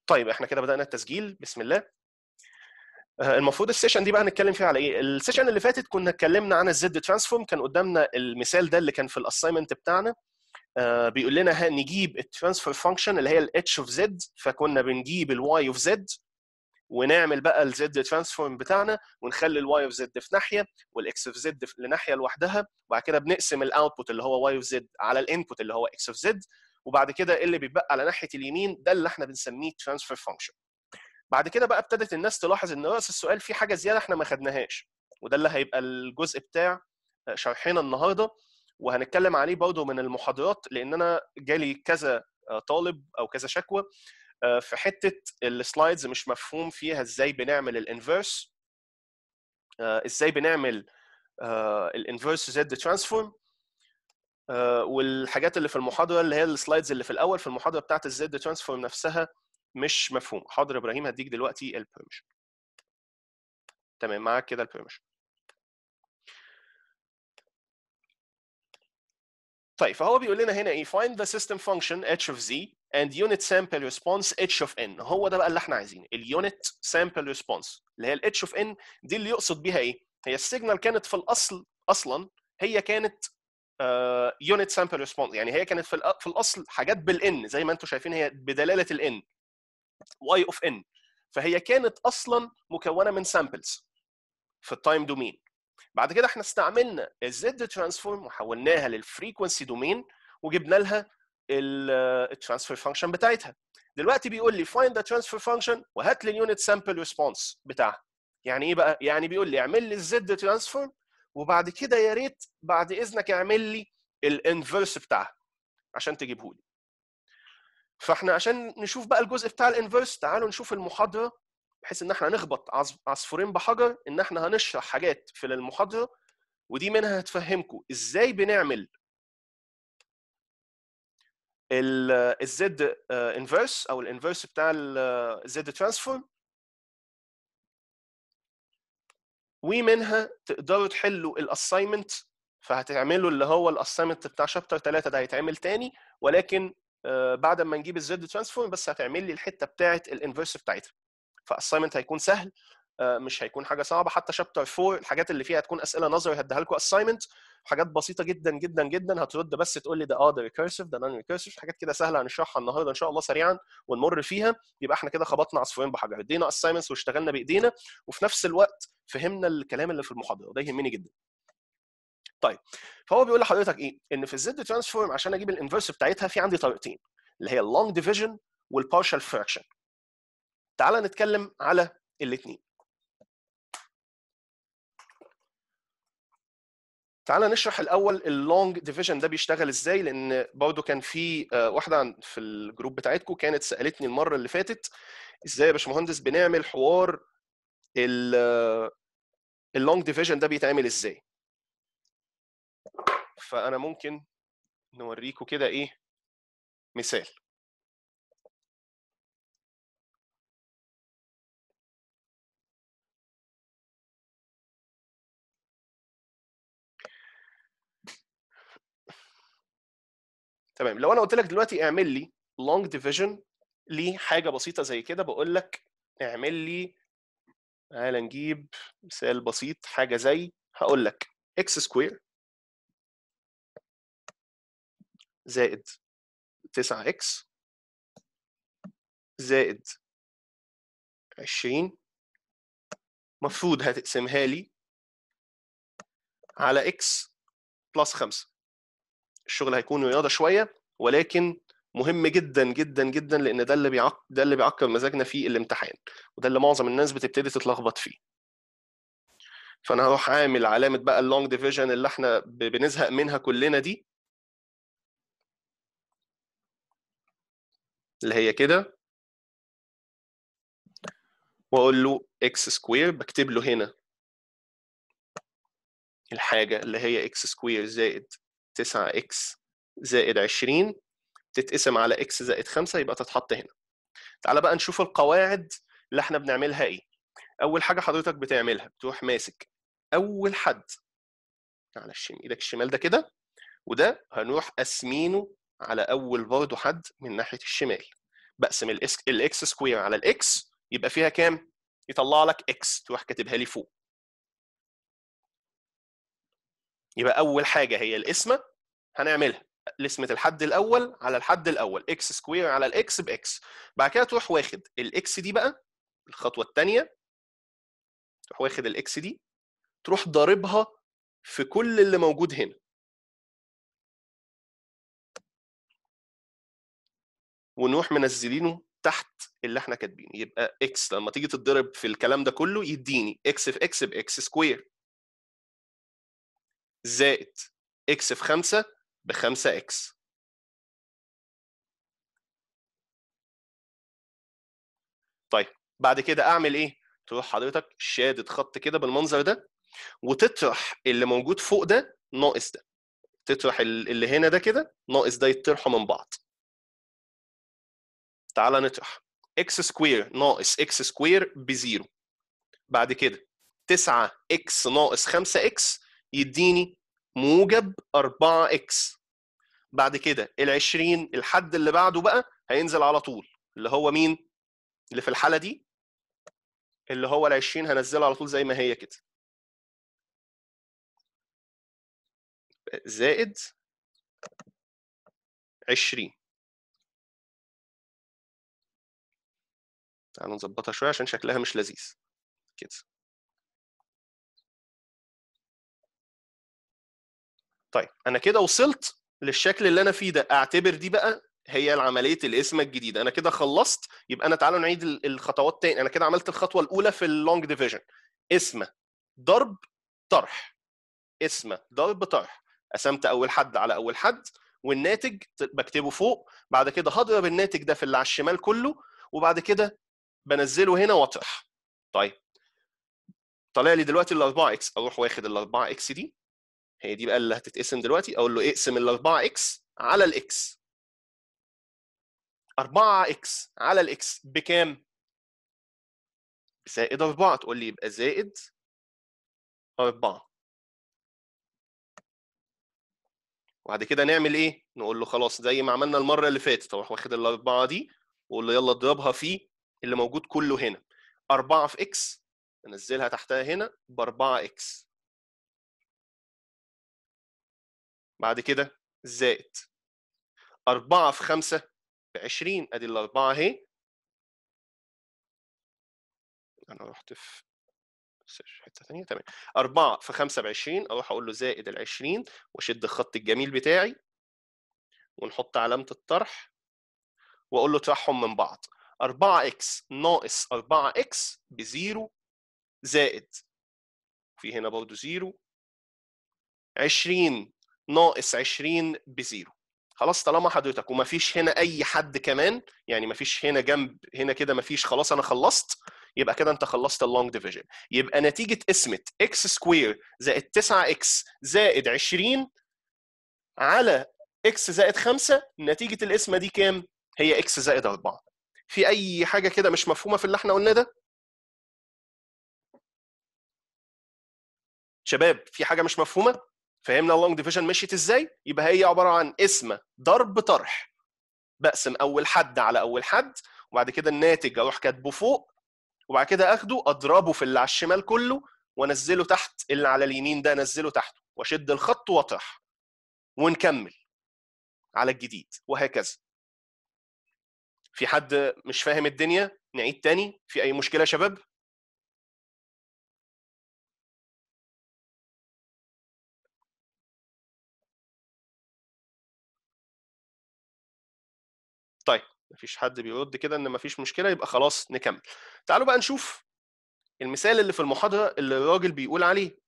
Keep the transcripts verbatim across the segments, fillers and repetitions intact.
طيب احنا كده بدأنا التسجيل. بسم الله. المفروض السيشن دي بقى هنتكلم فيها على ايه؟ السيشن اللي فاتت كنا اتكلمنا عن الزد ترانسفورم، كان قدامنا المثال ده اللي كان في الاساينمنت بتاعنا. آه بيقول لنا نجيب الترانسفير فانكشن اللي هي الاتش اوف زد، فكنا بنجيب الواي اوف زد ونعمل بقى الزد ترانسفورم بتاعنا ونخلي الواي اوف زد في ناحيه والاكس اوف زد لناحيه لوحدها، وبعد كده بنقسم الاوتبوت اللي هو واي اوف زد على الانبوت اللي هو اكس اوف زد، وبعد كده اللي بيتبقى على ناحيه اليمين ده اللي احنا بنسميه ترانسفير فانكشن. بعد كده بقى ابتدت الناس تلاحظ ان راس السؤال في حاجه زياده احنا ما خدناهاش، وده اللي هيبقى الجزء بتاع شرحنا النهارده، وهنتكلم عليه برضه من المحاضرات، لان انا جالي كذا طالب او كذا شكوى في حته السلايدز مش مفهوم فيها ازاي بنعمل الانفيرس، ازاي بنعمل الانفيرس زد ترانسفورم، والحاجات اللي في المحاضره اللي هي السلايدز اللي في الاول في المحاضره بتاعت الزد ترانسفورم نفسها مش مفهوم. حاضر يا ابراهيم، هديك دلوقتي البرميشن. تمام، معاك كده البرميشن. طيب فهو بيقول لنا هنا ايه؟ find the system function h of z and unit sample response h of n. هو ده بقى اللي احنا عايزينه، اليونت سامبل ريسبونس اللي هي ال h of n دي اللي يقصد بيها ايه؟ هي السيجنال كانت في الاصل اصلا هي كانت يونت سامبل ريسبونس، يعني هي كانت في في الاصل حاجات بالان زي ما انتم شايفين، هي بدلاله الان y of n، فهي كانت اصلا مكونه من سامبلز في التايم دومين. بعد كده احنا استعملنا الزد ترانسفورم وحولناها للفريكونسي دومين وجبنا لها الترانسفير فانكشن بتاعتها. دلوقتي بيقول لي find the transfer function وهات لي اليونت سامبل ريسبونس بتاعها. يعني ايه بقى؟ يعني بيقول لي اعمل لي الزد ترانسفورم وبعد كده يا ريت بعد اذنك اعمل لي الانفرس بتاعها عشان تجيبه لي. فاحنا عشان نشوف بقى الجزء بتاع الانفرس تعالوا نشوف المحاضره، بحيث ان احنا هنخبط عصفورين بحجر، ان احنا هنشرح حاجات في المحاضره ودي منها هتفهمكم ازاي بنعمل الزد انفرس او الانفرس بتاع الزد ترانسفورم، ومنها تقدروا تحلوا الاساينمنت. فهتعملوا اللي هو الاساينمنت بتاع شابتر ثلاثة ده هيتعمل تاني، ولكن بعد ما نجيب الزد ترانسفورم بس هتعمل لي الحته بتاعه الانفرس بتاعتها. فالاساينمنت هيكون سهل، مش هيكون حاجه صعبه. حتى شابتر أربعة الحاجات اللي فيها هتكون اسئله نظري هديها لكم اساينمنت، حاجات بسيطه جدا جدا جدا، هترد بس تقول لي ده اه ده ريكيرسيف ده نون ريكيرسيف، حاجات كده سهله هنشرحها النهارده ان شاء الله سريعا ونمر فيها. يبقى احنا كده خبطنا عصفورين بحجر، ادينا اساينمنتس واشتغلنا بايدينا وفي نفس الوقت فهمنا الكلام اللي في المحاضره، وده يهمني جدا. طيب فهو بيقول لحضرتك ايه؟ ان في الزد ترانسفورم عشان اجيب الانفرس بتاعتها في عندي طريقتين، اللي هي اللونج ديفيجن والبارشال فراكشن. تعال نتكلم على الاثنين. تعال نشرح الاول اللونج ديفيجن ده بيشتغل ازاي، لان برضو كان في واحده في الجروب بتاعتكم كانت سالتني المره اللي فاتت ازاي يا باشمهندس بنعمل حوار اللونج ديفيجن ده بيتعمل ازاي. فانا ممكن نوريكم كده ايه مثال. تمام، لو انا قلت لك دلوقتي اعمل لي لونج ديفيجن لحاجه بسيطه زي كده، بقول لك اعمل لي، تعال نجيب مثال بسيط، حاجه زي هقول لك اكس سكوير زائد تسعة اكس زائد عشرين مفروض هتقسمها لي على اكس بلس خمسة. الشغل هيكون رياضه شويه ولكن مهم جدا جدا جدا، لان ده اللي بيعك ده اللي بيعكر مزاجنا في الامتحان، وده اللي معظم الناس بتبتدي تتلخبط فيه. فانا هروح عامل علامه بقى اللونج ديفيجن اللي احنا بنزهق منها كلنا دي، اللي هي كده، واقول له اكس سكوير، بكتب له هنا الحاجه اللي هي اكس سكوير زائد تسعة اكس زائد عشرين تتقسم على اكس زائد خمسة، يبقى تتحط هنا. تعال بقى نشوف القواعد اللي احنا بنعملها ايه. اول حاجه حضرتك بتعملها بتروح ماسك اول حد على الشمال، ايدك الشمال ده كده، وده هنروح قاسمينه على اول برضه حد من ناحيه الشمال. بقسم الاكس سكوير على الاكس يبقى فيها كام؟ يطلع لك اكس، تروح كاتبها لي فوق. يبقى اول حاجه هي القسمه هنعملها قسمه الحد الاول على الحد الاول، اكس سكوير على الاكس باكس. بعد كده تروح واخد الاكس دي بقى، الخطوه الثانيه تروح واخد الاكس دي تروح ضاربها في كل اللي موجود هنا. ونروح منزلينه تحت اللي احنا كاتبينه، يبقى اكس لما تيجي تتضرب في الكلام ده كله يديني اكس في اكس باكس سكوير زائد اكس في خمسة ب خمسة اكس. طيب بعد كده اعمل ايه؟ تروح حضرتك شادد خط كده بالمنظر ده وتطرح اللي موجود فوق ده ناقص ده، تطرح اللي هنا ده كده ناقص ده يطرحوا من بعض. تعالى نطرح اكس سكوير ناقص اكس سكوير بزيرو. بعد كده تسعة اكس ناقص خمسة اكس يديني موجب أربعة اكس. بعد كده ال عشرين الحد اللي بعده بقى هينزل على طول، اللي هو مين؟ اللي في الحالة دي اللي هو ال عشرين هنزلها على طول زي ما هي كده، زائد عشرين. تعالوا نظبطها شويه عشان شكلها مش لذيذ كده. طيب انا كده وصلت للشكل اللي انا فيه ده، اعتبر دي بقى هي العمليه القسمه الجديده. انا كده خلصت. يبقى انا تعالوا نعيد الخطوات تاني. انا كده عملت الخطوه الاولى في اللونج ديفيجن، قسمه ضرب طرح، قسمه ضرب طرح. قسمت اول حد على اول حد والناتج بكتبه فوق. بعد كده هضرب الناتج ده في اللي على الشمال كله وبعد كده بنزله هنا واطرح. طيب طالع لي دلوقتي ال أربعة اكس، اروح واخد ال أربعة اكس دي، هي دي بقى اللي هتتقسم دلوقتي. اقول له اقسم ال أربعة اكس على الاكس. أربعة اكس على الاكس بكام؟ زائد أربعة. تقول لي يبقى زائد أربعة. وبعد كده نعمل ايه؟ نقول له خلاص زي ما عملنا المره اللي فاتت، اروح واخد الاربعه دي واقول له يلا اضربها في اللي موجود كله هنا. أربعة في اكس انزلها تحتها هنا ب أربعة اكس. بعد كده زائد أربعة في خمسة ب عشرين. ادي الأربعة اهي. انا رحت في حته ثانيه. تمام. أربعة في خمسة ب عشرين، اروح اقول له زائد ال عشرين واشد الخط الجميل بتاعي ونحط علامه الطرح واقول له اطرحهم من بعض. أربعة اكس ناقص أربعة اكس بزيرو زائد في هنا برضه زيرو عشرين ناقص عشرين بزيرو. خلاص طالما حضرتك وما فيش هنا اي حد كمان، يعني ما فيش هنا جنب هنا كده ما فيش، خلاص انا خلصت. يبقى كده انت خلصت اللونج ديفيجن. يبقى نتيجه قسمه اكس سكوير زائد تسعة اكس زائد عشرين على اكس زائد خمسة، نتيجه القسمه دي كام؟ هي اكس زائد أربعة. في اي حاجه كده مش مفهومه في اللي احنا قلناه ده؟ شباب في حاجه مش مفهومه؟ فهمنا اللونج ديفيجن مشيت ازاي؟ يبقى هي عباره عن قسمه ضرب طرح، بقسم اول حد على اول حد وبعد كده الناتج اروح كاتبه فوق وبعد كده اخده اضربه في اللي على الشمال كله وانزله تحت اللي على اليمين ده، انزله تحته واشد الخط واطرح ونكمل على الجديد وهكذا. في حد مش فاهم الدنيا؟ نعيد تاني. في اي مشكله يا شباب؟ طيب مفيش حد بيرد كده ان مفيش مشكله، يبقى خلاص نكمل. تعالوا بقى نشوف المثال اللي في المحاضره اللي الراجل بيقول عليه.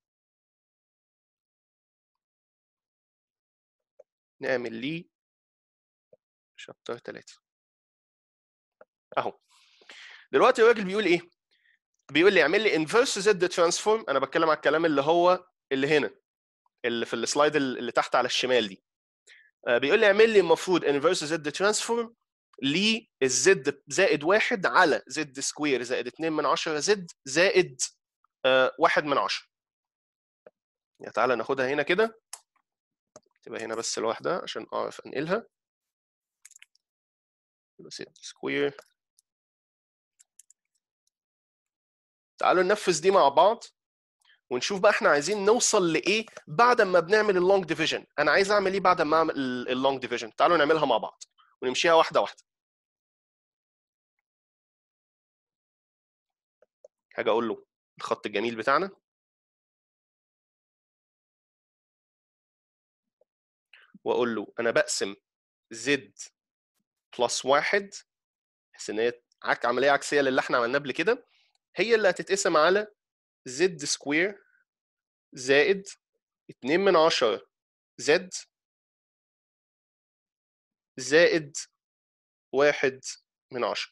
نعمل ليه شابتر ثلاثة اهو. دلوقتي الراجل بيقول ايه؟ بيقول لي اعمل لي انفرس زد ترانسفورم. انا بتكلم على الكلام اللي هو اللي هنا اللي في السلايد اللي تحت على الشمال دي. بيقول لي اعمل لي المفروض انفرس زد ترانسفورم للزد زائد واحد على زد سكوير زائد اتنين من عشرة زد زائد آه واحد من عشرة. يعني تعالى ناخدها هنا كده، تبقى هنا بس لوحدها عشان اعرف انقلها. زد سكوير. تعالوا ننفذ دي مع بعض ونشوف بقى احنا عايزين نوصل لايه بعد ما بنعمل اللونج ديفيجن. انا عايز اعمل ايه بعد ما اعمل اللونج ديفيجن؟ تعالوا نعملها مع بعض ونمشيها واحده واحده. هاجي اقول له الخط الجميل بتاعنا، واقول له انا بقسم زد بلس واحد، بحيث ان هي عمليه عكسيه للي احنا عملناه قبل كده، هي اللي هتتقسم على زد سكوير زائد اتنين من عشرة زد زائد واحد من عشرة.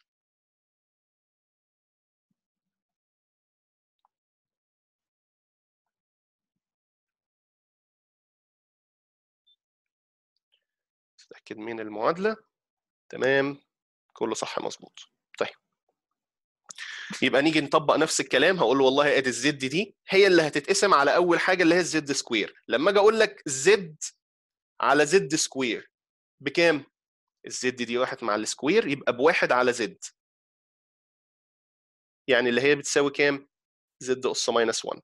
اتاكد من المعادله. تمام، كله صح مظبوط. طيب يبقى نيجي نطبق نفس الكلام. هقول له والله ادي الزد دي هي اللي هتتقسم على اول حاجه اللي هي الزد سكوير. لما اجي اقول لك زد على زد سكوير بكام؟ الزد دي واحد مع السكوير يبقى بواحد على زد، يعني اللي هي بتساوي كام؟ زد اس ماينس واحد.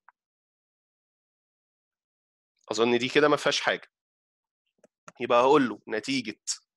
اظن دي كده ما فيهاش حاجه. يبقى هقول له نتيجه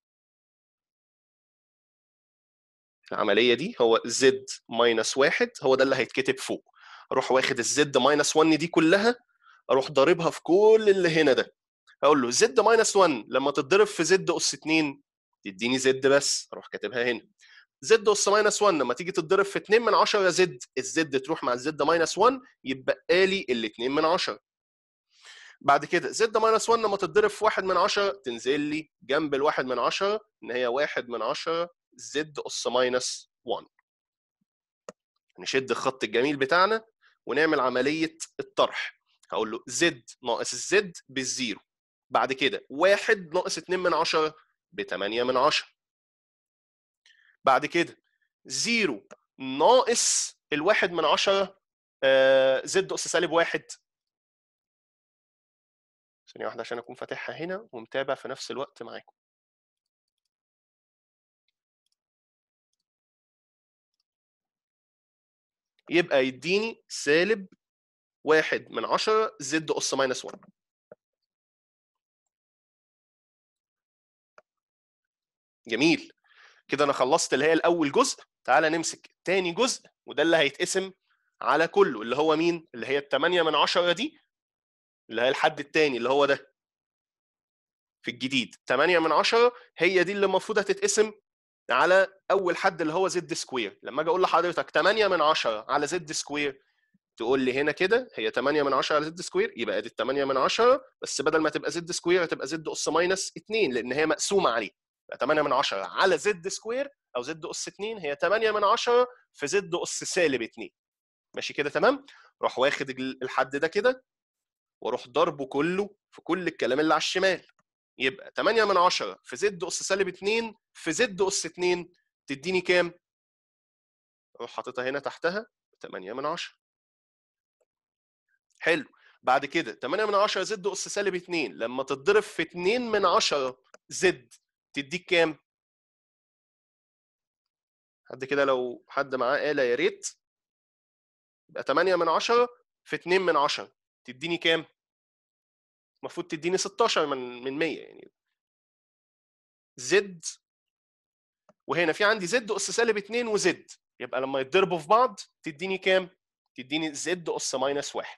العمليه دي هو زد ماينس واحد، هو ده اللي هيتكتب فوق. اروح واخد الزد ماينس واحد دي كلها، اروح ضاربها في كل اللي هنا ده. هقول له زد ماينس واحد لما تتضرب في زد اس اتنين تديني زد بس، اروح كاتبها هنا. زد اس ماينس واحد لما تيجي تتضرب في اتنين من عشرة زد، الزد تروح مع الزد ماينس واحد يبقى لي ال اتنين من عشرة. بعد كده زد ماينس واحد لما تتضرب في واحد من عشرة تنزل لي جنب الواحد من عشرة ان هي واحد من عشرة زد اس ماينس واحد. نشد الخط الجميل بتاعنا ونعمل عمليه الطرح. هقول له زد ناقص الزد بالزيرو، بعد كده واحد ناقص اتنين من عشرة ب تمانية من عشرة، بعد كده زيرو ناقص الواحد من عشرة آه زد اس سالب واحد. ثانية واحدة عشان أكون فاتحها هنا ومتابع في نفس الوقت معاكم. يبقى يديني سالب واحد من عشرة زد اس ماينس واحد. جميل كده، أنا خلصت اللي هي الأول جزء. تعالى نمسك تاني جزء وده اللي هيتقسم على كله، اللي هو مين؟ اللي هي التمانية من عشرة دي، اللي هي الحد التاني اللي هو ده في الجديد. تمانية من عشرة هي دي اللي المفروض هتتقسم على اول حد اللي هو زد سكوير. لما اجي اقول لحضرتك تمانية من عشرة على زد سكوير، تقول لي هنا كده هي تمانية من عشرة على زد سكوير، يبقى دي تمانية من عشرة، بس بدل ما تبقى زد سكوير هتبقى زد اس ماينس اتنين لان هي مقسومه عليه. يبقى تمانية من عشرة على زد سكوير او زد اس اتنين هي تمانية من عشرة في زد اس سالب اتنين. ماشي كده تمام؟ روح واخد الحد ده كده واروح ضربه كله في كل الكلام اللي على الشمال. يبقى تمانية من عشرة في زد اس سالب اتنين في زد اس اتنين تديني كام؟ اروح حاططها هنا تحتها تمانية من عشرة. حلو. بعد كده تمانية من عشرة زد اس سالب اتنين لما تتضرب في اتنين من عشرة زد تديك كام؟ حد كده لو حد معاه آلة يا ريت. يبقى تمانية من عشرة في اتنين من عشرة تديني كام؟ المفروض تديني ستاشر من من مية يعني. زد، وهنا في عندي زد اس سالب اتنين وزد، يبقى لما يتضربوا في بعض تديني كام؟ تديني زد اس ماينس واحد.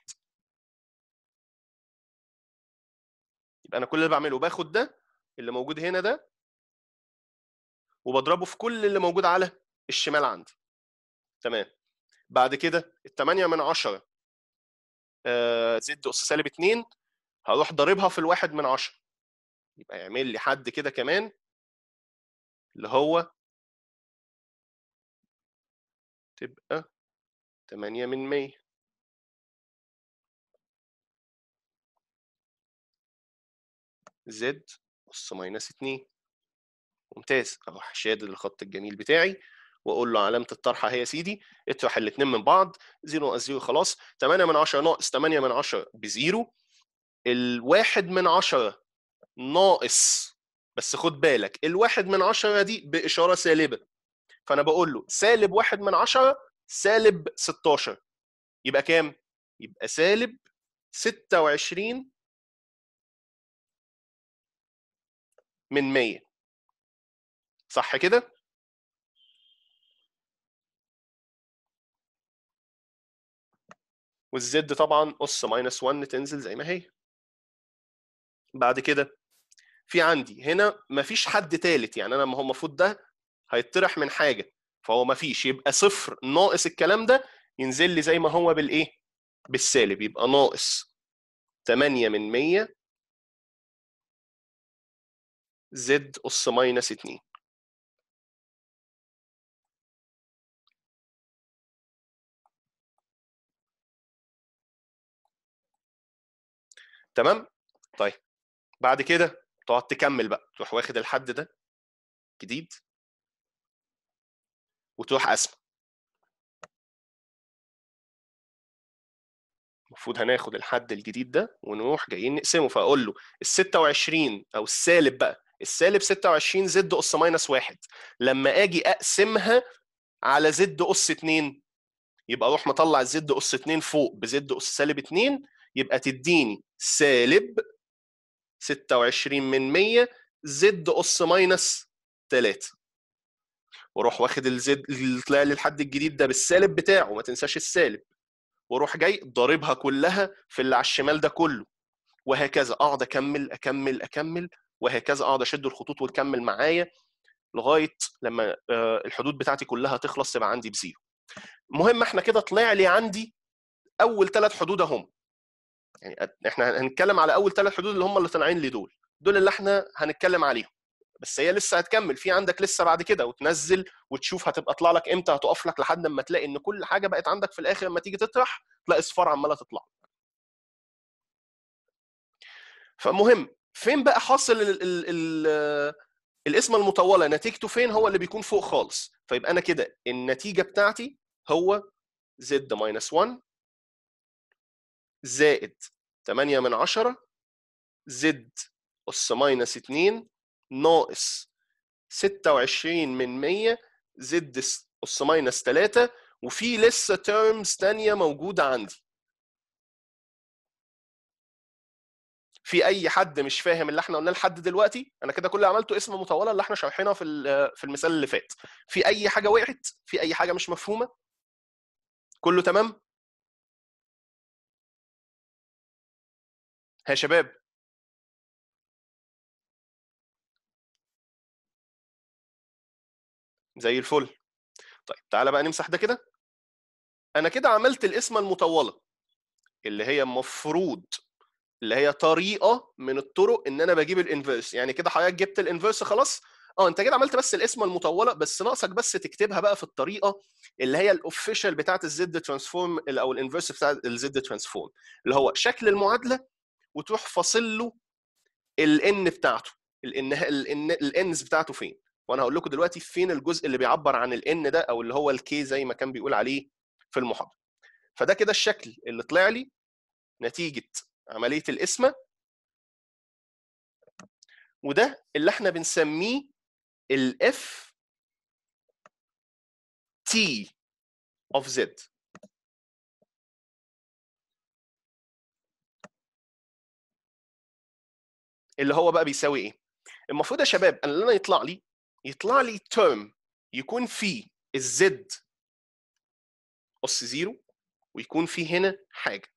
يبقى انا كل اللي بعمله باخد ده اللي موجود هنا ده وبضربه في كل اللي موجود على الشمال عندي. تمام. بعد كده ال تمانية من عشرة آه زد اس سالب اتنين هروح ضاربها في الواحد من عشرة، يبقى يعمل لي حد كده كمان اللي هو تبقى تمانية من مية. زد اس ماينس اتنين. ممتاز. اروح شادد الخط الجميل بتاعي واقول له علامه الطرح اهي يا سيدي، اطرح الاثنين من بعض، صفر ناقص صفر خلاص، تمانية من عشرة ناقص تمانية من عشرة بزيرو، الواحد من عشرة ناقص بس خد بالك الواحد من عشرة دي بإشارة سالبة، فأنا بقول له سالب واحد من عشرة سالب ستاشر، يبقى كام؟ يبقى سالب ستة وعشرين من مية، صح كده؟ والزد طبعا أس ماينس واحد تنزل زي ما هي. بعد كده في عندي هنا مفيش حد تالت، يعني أنا ما هو المفروض ده هيطرح من حاجة، فهو مفيش، يبقى صفر ناقص الكلام ده ينزل لي زي ما هو بالإيه؟ بالسالب، يبقى ناقص تمانية من مية زد أس ماينس اتنين. تمام؟ طيب بعد كده تقعد تكمل بقى، تروح واخد الحد ده جديد وتروح قاسمه. المفروض هناخد الحد الجديد ده ونروح جايين نقسمه، فاقول له ال ستة وعشرين او السالب بقى، السالب ستة وعشرين زد اس ماينس واحد، لما اجي اقسمها على زد اس اتنين يبقى اروح مطلع الزد اس اتنين فوق بزد اس سالب اتنين، يبقى تديني سالب ستة وعشرين من مية زد اس ماينس تلاتة، واروح واخد الزد اللي طلع لي الحد الجديد ده بالسالب بتاعه، ما تنساش السالب، واروح جاي ضاربها كلها في اللي على الشمال ده كله، وهكذا اقعد اكمل اكمل اكمل، وهكذا اقعد اشد الخطوط وتكمل معايا لغايه لما الحدود بتاعتي كلها تخلص تبقى عندي بزيرو. المهم احنا كده طلع لي عندي اول ثلاث حدود اهم، يعني احنا هنتكلم على اول ثلاث حدود اللي هم اللي طالعين لي دول، دول اللي احنا هنتكلم عليهم، بس هي لسه هتكمل في عندك لسه بعد كده، وتنزل وتشوف هتبقى طلع لك امتى، هتقف لك لحد ما تلاقي ان كل حاجه بقت عندك في الاخر لما تيجي تطرح تلاقي اصفار عماله تطلع. فمهم فين بقى حاصل ال ال ال القسمه المطوله نتيجته فين؟ هو اللي بيكون فوق خالص، فيبقى انا كده النتيجه بتاعتي هو زد ماينس واحد زائد تمانية من عشرة زد اس ماينس اتنين ناقص ستة وعشرين من مية زد اس ماينس تلاتة، وفي لسه تيرمز ثانيه موجوده عندي. في اي حد مش فاهم اللي احنا قلناه لحد دلوقتي؟ انا كده كل اللي عملته اسم مطوله اللي احنا شارحينها في في المثال اللي فات. في اي حاجه وقعت؟ في اي حاجه مش مفهومه؟ كله تمام؟ ها يا شباب؟ زي الفل. طيب تعالى بقى نمسح ده كده. انا كده عملت القسمه المطوله اللي هي المفروض اللي هي طريقه من الطرق ان انا بجيب الانفيرس، يعني كده حضرتك جبت الانفيرس خلاص. اه انت كده عملت بس القسمه المطوله، بس ناقصك بس تكتبها بقى في الطريقه اللي هي الاوفيشال بتاعت الزد ترانسفورم او الانفيرس بتاع الزد ترانسفورم، اللي هو شكل المعادله وتروح فاصل له الان بتاعته، الان الان الانز بتاعته فين. وانا هقول لكم دلوقتي فين الجزء اللي بيعبر عن الان ده، او اللي هو الكي زي ما كان بيقول عليه في المحاضره. فده كده الشكل اللي طلع لي نتيجه عمليه القسمه، وده اللي احنا بنسميه الاف تي اوف زد. اللي هو بقى بيساوي ايه؟ المفروض يا شباب ان انا يطلع لي يطلع لي تيرم يكون فيه الزد اس زيرو، ويكون فيه هنا حاجه،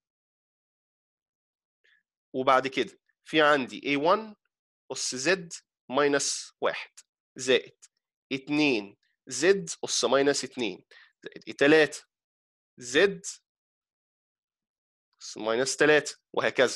وبعد كده في عندي إيه واحد اس زد ماينس واحد زائد اتنين زد اس ماينس اتنين زائد تلاتة زد اس ماينس تلاتة، وهكذا.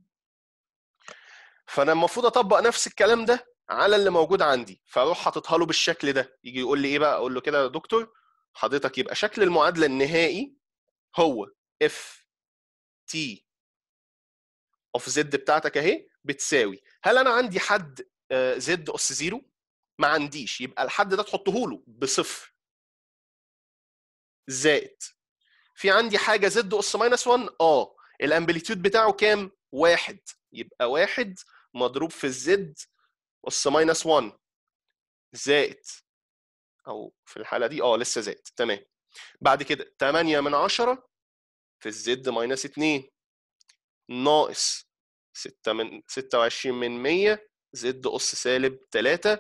فانا المفروض اطبق نفس الكلام ده على اللي موجود عندي، فاروح حاططها له بالشكل ده. يجي يقول لي ايه بقى؟ اقول له كده يا دكتور حضرتك يبقى شكل المعادله النهائي هو اف تي اوف زد بتاعتك اهي بتساوي، هل انا عندي حد زد اس زيرو؟ ما عنديش، يبقى الحد ده تحطه له بصفر، زائد في عندي حاجه زد اس ماينس واحد، اه الامبليتيود بتاعه كام؟ واحد، يبقى واحد مضروب في الزد اس ماينس واحد زائد، او في الحاله دي اه لسه زائد، تمام. بعد كده تمانية من عشرة في الزد ماينس اتنين ناقص ستة من ستة وعشرين من مية زد اس سالب تلاتة،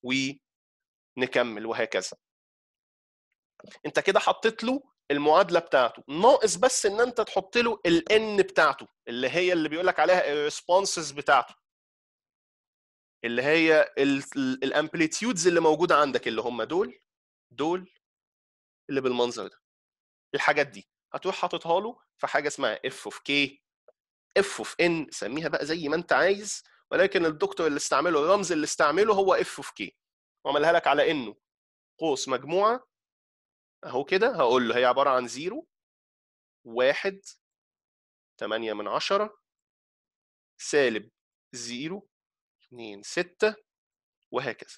ونكمل وهكذا. انت كده حطيت له المعادله بتاعته، ناقص بس ان انت تحط له الان بتاعته اللي هي اللي بيقول لك عليها الريسبونسز بتاعته، اللي هي الامبليتيودز اللي موجوده عندك، اللي هم دول دول اللي بالمنظر ده. الحاجات دي هتروح حاططها له في حاجه اسمها اف اوف كي، اف اوف ان، سميها بقى زي ما انت عايز، ولكن الدكتور اللي استعمله الرمز اللي استعمله هو اف اوف كي، وعملها لك على انه قوس مجموعه اهو كده. هقول له هي عباره عن زيرو واحد تمانية من عشرة سالب زيرو اتنين ستة وهكذا.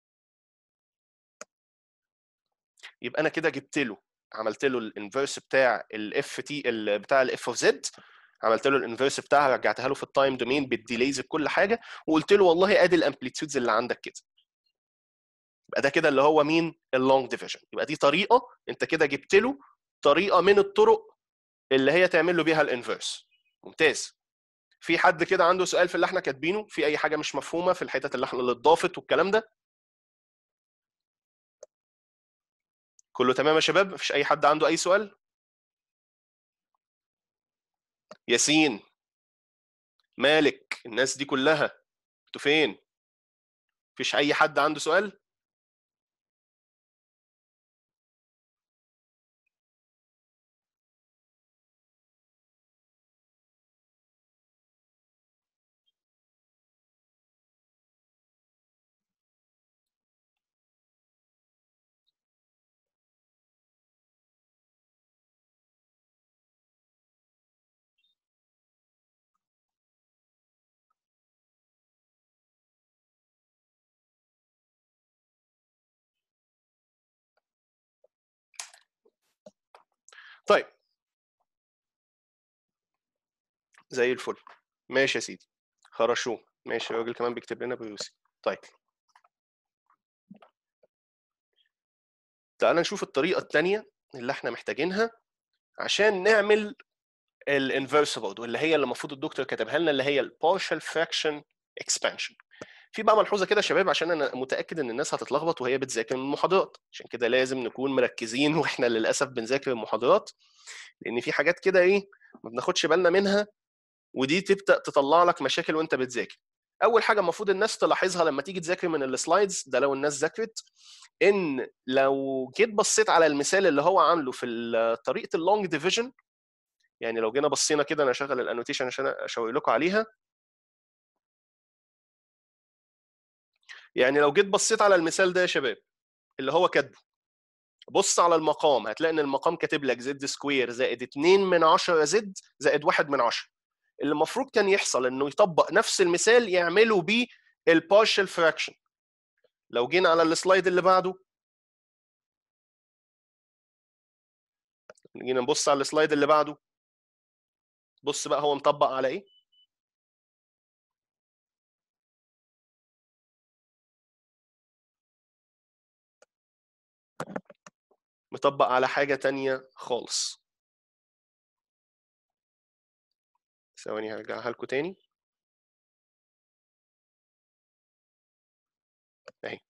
يبقى انا كده جبت له، عملت له الانفرس بتاع الاف تي بتاع الاف اوف زد، عملت له الانفرس بتاعها، رجعتها له في التايم دومين بالديليز بكل حاجه، وقلت له والله ادي الامبليتيودز اللي عندك كده. يبقى ده كده اللي هو مين؟ اللونج ديفيجن. يبقى دي طريقه انت كده جبت له طريقه من الطرق اللي هي تعمل له بيها الانفرس. ممتاز. في حد كده عنده سؤال في اللي احنا كاتبينه؟ في اي حاجه مش مفهومه في الحتت اللي احنا اللي اتضافت والكلام ده؟ كله تمام يا شباب؟ مفيش اي حد عنده اي سؤال؟ ياسين، مالك، الناس دي كلها انتوا فين؟ مفيش اي حد عنده سؤال؟ طيب زي الفل. ماشي يا سيدي، خرشوه. ماشي، الراجل كمان بيكتب لنا بالروسي. طيب تعال نشوف الطريقه الثانيه اللي احنا محتاجينها عشان نعمل الانفرس برضه، اللي هي اللي المفروض الدكتور كاتبها لنا، اللي هي البارشال فراكشن اكسبانشن. في بقى ملحوظه كده يا شباب، عشان انا متاكد ان الناس هتتلخبط وهي بتذاكر من المحاضرات، عشان كده لازم نكون مركزين واحنا للاسف بنذاكر المحاضرات، لان في حاجات كده ايه ما بناخدش بالنا منها، ودي تبدا تطلع لك مشاكل وانت بتذاكر. اول حاجه المفروض الناس تلاحظها لما تيجي تذاكر من السلايدز ده، لو الناس ذاكرت، ان لو جيت بصيت على المثال اللي هو عامله في طريقه اللونج ديفيجن، يعني لو جينا بصينا كده، انا اشغل الانوتيشن عشان اشاور لكم عليها. يعني لو جيت بصيت على المثال ده يا شباب اللي هو كاتبه، بص على المقام، هتلاقي ان المقام كاتب لك زد سكوير زائد اتنين من عشرة زد زائد واحد من عشرة. اللي المفروض كان يحصل انه يطبق نفس المثال يعمله بيه البارشال فراكشن. لو جينا على السلايد اللي بعده، جينا نبص على السلايد اللي بعده، بص بقى هو مطبق على ايه؟ مطبق على حاجة تانية خالص. ثواني هرجعها لكم تاني اهي.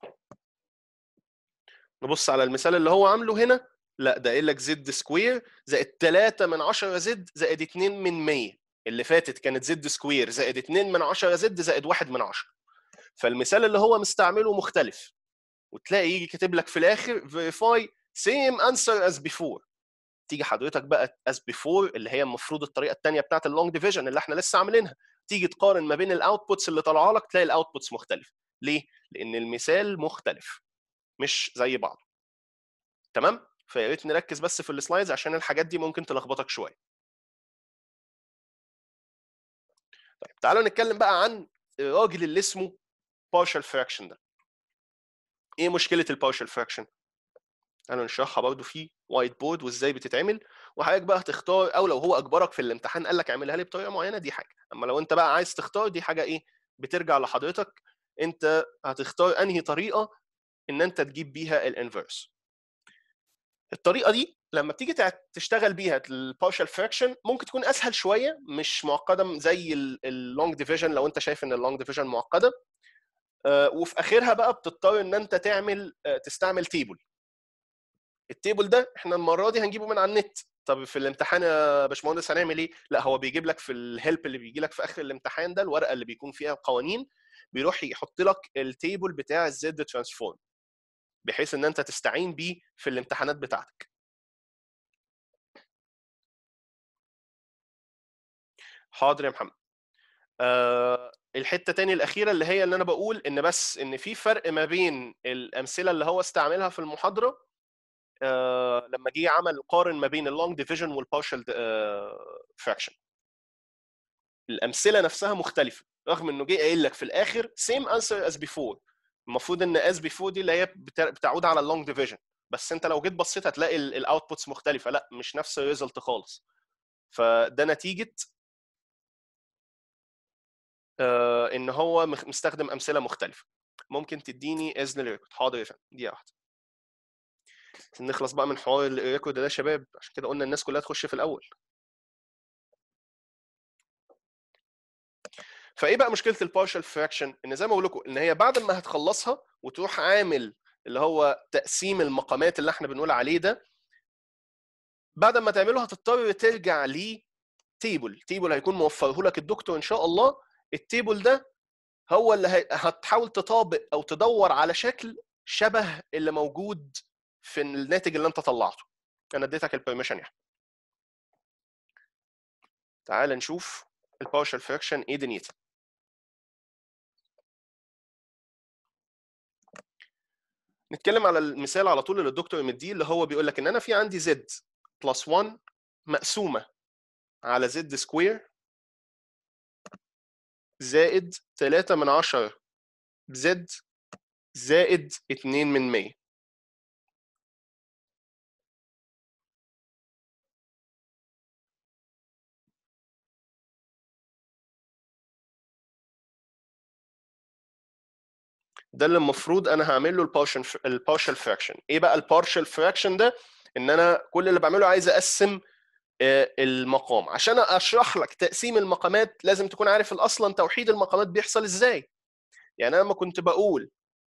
نبص على المثال اللي هو عامله هنا، لا ده قايل لك زد سكوير زائد تلاتة من عشرة زد زائد اتنين من مية. اللي فاتت كانت زد سكوير زائد اتنين من عشرة زد زائد واحد من عشرة. فالمثال اللي هو مستعمله مختلف، وتلاقي يجي كاتب لك في الاخر verify same answer as before. تيجي حضرتك بقى as before اللي هي المفروض الطريقه الثانيه بتاعت اللونج ديفيجن اللي احنا لسه عاملينها، تيجي تقارن ما بين الاوتبوتس اللي طالعه لك، تلاقي الاوتبوتس مختلفه. ليه؟ لان المثال مختلف مش زي بعض. تمام؟ فيا ريت نركز بس في السلايدز عشان الحاجات دي ممكن تلخبطك شويه. طيب تعالوا نتكلم بقى عن الراجل اللي اسمه partial fraction ده. ايه مشكله البارشال فراكشن؟ تعالوا نشرحها برضه في وايت بورد وازاي بتتعمل، وحضرتك بقى هتختار، او لو هو اجبرك في الامتحان قال لك اعملها لي بطريقه معينه دي حاجه، اما لو انت بقى عايز تختار دي حاجه ايه بترجع لحضرتك. انت هتختار انهي طريقه ان انت تجيب بيها الانفرس. الطريقه دي لما بتيجي تشتغل بيها البارشال فراكشن ممكن تكون اسهل شويه، مش معقده زي اللونج ديفيجن لو انت شايف ان اللونج ديفيجن معقده. وفي اخرها بقى بتضطر ان انت تعمل تستعمل تيبل. التيبل ده احنا المره دي هنجيبه من على النت. طب في الامتحان يا باشمهندس هنعمل ايه؟ لا، هو بيجيب لك في الهيلب اللي بيجي لك في اخر الامتحان ده، الورقه اللي بيكون فيها القوانين، بيروح يحط لك التيبل بتاع الزد ترانسفورم بحيث ان انت تستعين بيه في الامتحانات بتاعتك. حاضر يا محمد. أه الحته تاني الاخيره اللي هي اللي انا بقول ان بس ان في فرق ما بين الامثله اللي هو استعملها في المحاضره أه لما جه عمل قارن ما بين اللونج ديفيجن والبارشال فراكشن. الامثله نفسها مختلفه رغم انه جه قايل لك في الاخر same answer as before. المفروض ان as before دي اللي هي بتعود على اللونج ديفيجن، بس انت لو جيت بصيت هتلاقي الاوتبوتس مختلفه، لا مش نفس الريزلت خالص. فده نتيجه آه ان هو مستخدم امثله مختلفه. ممكن تديني اذن الريكورد؟ حاضر يا فندم، دي واحده. نخلص بقى من حوار الريكورد ده يا شباب، عشان كده قلنا الناس كلها تخش في الاول. فايه بقى مشكله البارشال فراكشن؟ ان زي ما بقول لكم ان هي بعد ما هتخلصها وتروح عامل اللي هو تقسيم المقامات اللي احنا بنقول عليه ده، بعد ما تعمله هتضطر ترجع ليه تيبل. تيبل هيكون موفره لك الدكتور ان شاء الله. التيبل ده هو اللي هتحاول تطابق او تدور على شكل شبه اللي موجود في الناتج اللي انت طلعته. انا اديتك البرميشن يعني. تعال نشوف البارشال فراكشن ايه دنيتها. نتكلم على المثال على طول اللي الدكتور مديه، اللي هو بيقول لك ان انا في عندي زد بلس واحد مقسومه على زد سكوير زائد ثلاثة من عشرة زد زائد اتنين من مية. ده اللي المفروض انا هعمل له البارشال البارشال فراكشن. ايه بقى البارشال فراكشن ده؟ ان انا كل اللي بعمله عايز اقسم المقام. عشان اشرح لك تقسيم المقامات لازم تكون عارف اصلا توحيد المقامات بيحصل ازاي. يعني انا لما كنت بقول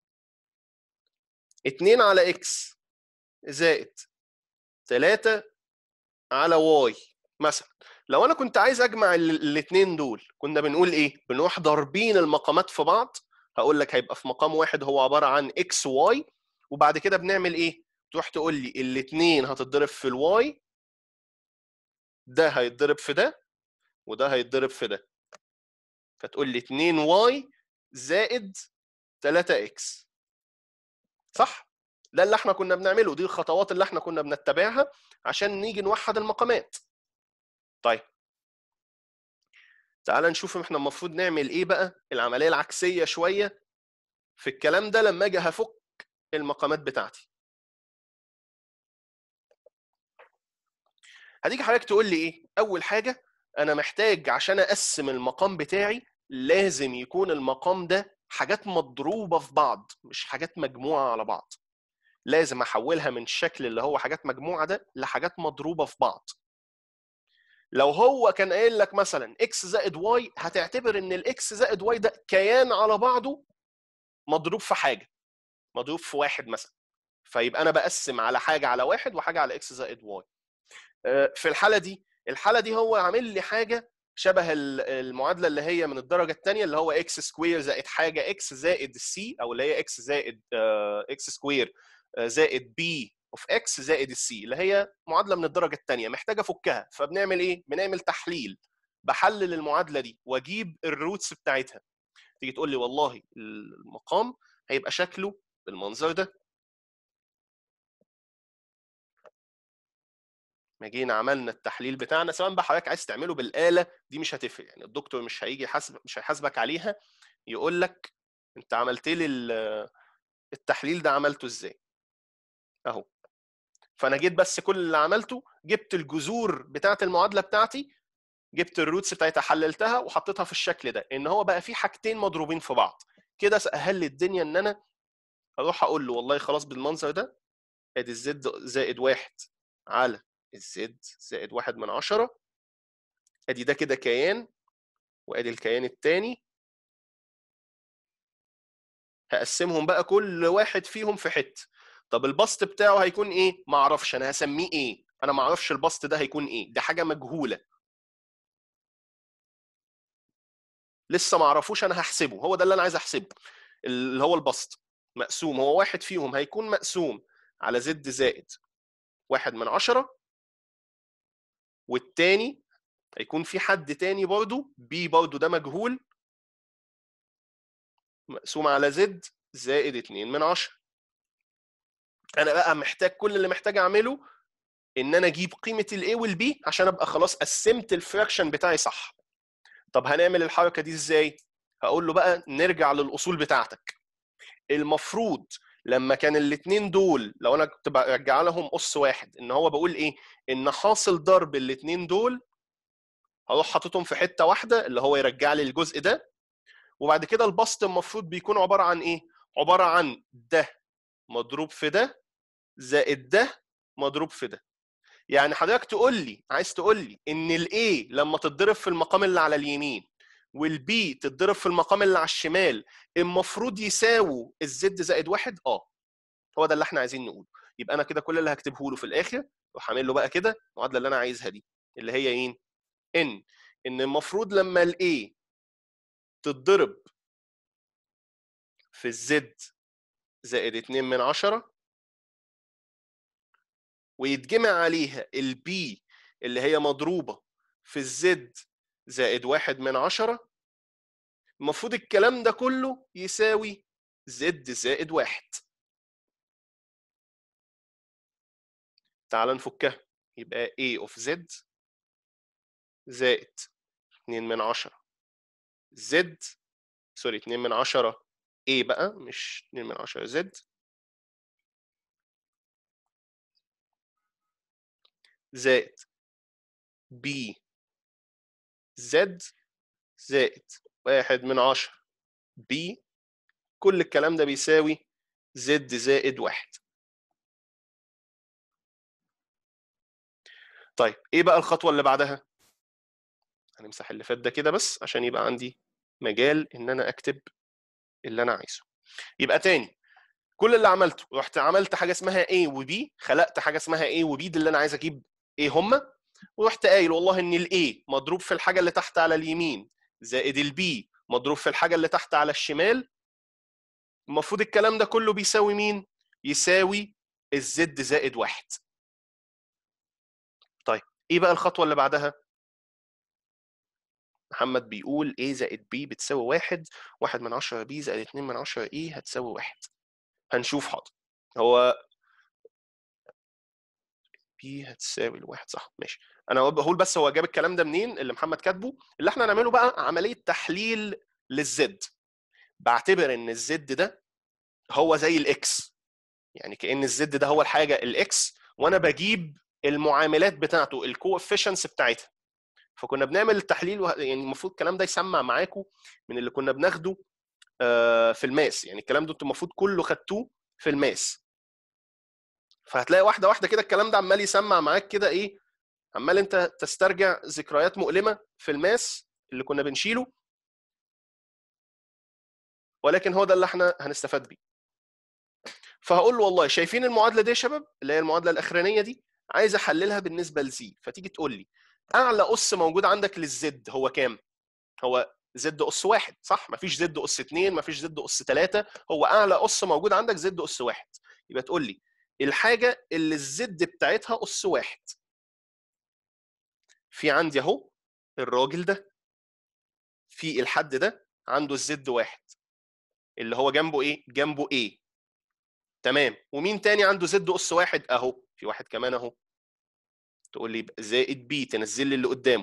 اتنين على اكس زائد ثلاثة على واي مثلا، لو انا كنت عايز اجمع الاثنين دول كنا بنقول ايه؟ بنروح ضاربين المقامات في بعض. هقول لك هيبقى في مقام واحد هو عباره عن اكس واي، وبعد كده بنعمل ايه؟ تروح تقول لي الاثنين هتتضرب في الواي، ده هيتضرب في ده وده هيتضرب في ده، فتقول لي اتنين واي زائد ثلاثة اكس. صح؟ ده اللي احنا كنا بنعمله، دي الخطوات اللي احنا كنا بنتبعها عشان نيجي نوحد المقامات. طيب تعال نشوف احنا المفروض نعمل ايه بقى العمليه العكسيه شويه في الكلام ده لما اجي هفك المقامات بتاعتي. هتيجي حضرتك تقول لي ايه؟ اول حاجه انا محتاج عشان اقسم المقام بتاعي لازم يكون المقام ده حاجات مضروبه في بعض مش حاجات مجموعه على بعض. لازم احولها من الشكل اللي هو حاجات مجموعه ده لحاجات مضروبه في بعض. لو هو كان قايل لك مثلا اكس زائد واي، هتعتبر ان الاكس زائد واي ده كيان على بعضه مضروب في حاجه، مضروب في واحد مثلا، فيبقى انا بقسم على حاجه على واحد وحاجه على اكس زائد واي. في الحاله دي الحاله دي هو عامل لي حاجه شبه المعادله اللي هي من الدرجه الثانيه اللي هو اكس سكوير زائد حاجه اكس زائد السي، او اللي هي اكس زائد اكس سكوير زائد بي اوف اكس زائد السي، اللي هي معادله من الدرجه الثانيه محتاجه افكها. فبنعمل ايه؟ بنعمل تحليل، بحلل المعادله دي واجيب الروتس بتاعتها. تيجي تقول لي والله المقام هيبقى شكله بالمنظر ده. ما جينا عملنا التحليل بتاعنا، سواء بقى حضرتك عايز تعمله بالاله دي مش هتفرق، يعني الدكتور مش هيجي يحاسب مش هيحاسبك عليها، يقول لك انت عملت لي التحليل ده عملته ازاي اهو. فانا جيت بس كل اللي عملته جبت الجذور بتاعه المعادله بتاعتي، جبت الروتس بتاعتها حللتها وحطيتها في الشكل ده، ان هو بقى في حاجتين مضروبين في بعض. كده سهل لي الدنيا ان انا اروح اقول له والله خلاص بالمنظر ده ادي الزد زائد واحد على الزد زائد واحد من عشرة، ادي ده كده كيان وادي الكيان الثاني، هقسمهم بقى كل واحد فيهم في حته. طب البسط بتاعه هيكون ايه؟ ما اعرفش، انا هسميه ايه؟ انا ما اعرفش البسط ده هيكون ايه، ده حاجه مجهوله لسه ما اعرفوش، انا هحسبه، هو ده اللي انا عايز احسبه، اللي هو البسط مقسوم، هو واحد فيهم هيكون مقسوم على زد زائد واحد من عشرة، والتاني هيكون في حد تاني برضو بي برضو ده مجهول مقسوم على زد زائد اتنين من عشرة. انا بقى محتاج، كل اللي محتاج اعمله ان انا اجيب قيمه الاي والبي عشان ابقى خلاص قسمت الفراكشن بتاعي صح. طب هنعمل الحركه دي ازاي؟ هقول له بقى نرجع للاصول بتاعتك. المفروض لما كان الاثنين دول لو انا كنت برجع لهم اس واحد، ان هو بقول ايه؟ ان حاصل ضرب الاثنين دول هروح حاططهم في حته واحده اللي هو يرجع لي الجزء ده، وبعد كده البسط المفروض بيكون عباره عن ايه؟ عباره عن ده مضروب في ده زائد ده مضروب في ده. يعني حضرتك تقول لي، عايز تقول لي ان الاي لما تتضرب في المقام اللي على اليمين والبي تتضرب في المقام اللي على الشمال المفروض يساووا الزد زائد واحد؟ اه، هو ده اللي احنا عايزين نقوله. يبقى انا كده كل اللي هكتبه له في الاخر وهعمل له بقى كده المعادله اللي انا عايزها دي، اللي هي ايه؟ ان ان المفروض لما الاي تتضرب في الزد زائد اتنين من عشرة ويتجمع عليها البي اللي هي مضروبه في الزد زائد واحد من عشرة، المفروض الكلام ده كله يساوي زد زائد واحد. تعال نفكها، يبقى A of Z زائد اتنين من عشرة Z، سوري اتنين من عشرة A بقى مش اتنين من عشرة Z زائد B Z زائد واحد من عشرة B، كل الكلام ده بيساوي Z زائد واحد. طيب ايه بقى الخطوة اللي بعدها؟ هنمسح اللي فات ده كده بس عشان يبقى عندي مجال ان انا اكتب اللي انا عايزه. يبقى تاني كل اللي عملته رحت عملت حاجه اسمها A وB، خلقت حاجه اسمها A وB دي اللي انا عايز اجيب ايه هما، ورحت قايل والله ان الاي مضروب في الحاجه اللي تحت على اليمين زائد البي مضروب في الحاجه اللي تحت على الشمال، المفروض الكلام ده كله بيساوي مين؟ يساوي الزد زائد واحد. طيب ايه بقى الخطوه اللي بعدها؟ محمد بيقول A زائد B بتساوي واحد، واحد من عشرة B زائد اتنين من عشرة A هتساوي واحد. هنشوف حاضر. هو بي هتساوي الواحد صح، ماشي. انا بقول بس هو جاب الكلام ده منين اللي محمد كاتبه؟ اللي احنا هنعمله بقى عمليه تحليل للزد. بعتبر ان الزد ده هو زي الاكس، يعني كأن الزد ده هو الحاجه الاكس وانا بجيب المعاملات بتاعته الكوفيشنس بتاعتها. فكنا بنعمل التحليل وه... يعني المفروض الكلام ده يسمع معاكم من اللي كنا بناخده في الماس، يعني الكلام ده انتوا المفروض كله خدتوه في الماس. فهتلاقي واحده واحده كده الكلام ده عمال يسمع معاك كده ايه، عمال انت تسترجع ذكريات مؤلمه في الماس اللي كنا بنشيله، ولكن هو ده اللي احنا هنستفاد بيه. فهقول له والله شايفين المعادله دي يا شباب اللي هي المعادله الاخرانيه دي، عايز احللها بالنسبه لزي، فتيجي تقول لي اعلى اس موجود عندك للزد هو كام؟ هو زد اس واحد صح؟ مفيش زد اس اتنين، مفيش زد اس تلاتة، هو اعلى اس موجود عندك زد اس واحد. يبقى تقول لي الحاجه اللي الزد بتاعتها اس واحد، في عندي اهو الراجل ده، في الحد ده عنده الزد واحد اللي هو جنبه ايه؟ جنبه ايه؟ تمام. ومين تاني عنده زد اس واحد؟ اهو في واحد كمان اهو. تقول لي زائد بي، تنزل لي اللي قدامه.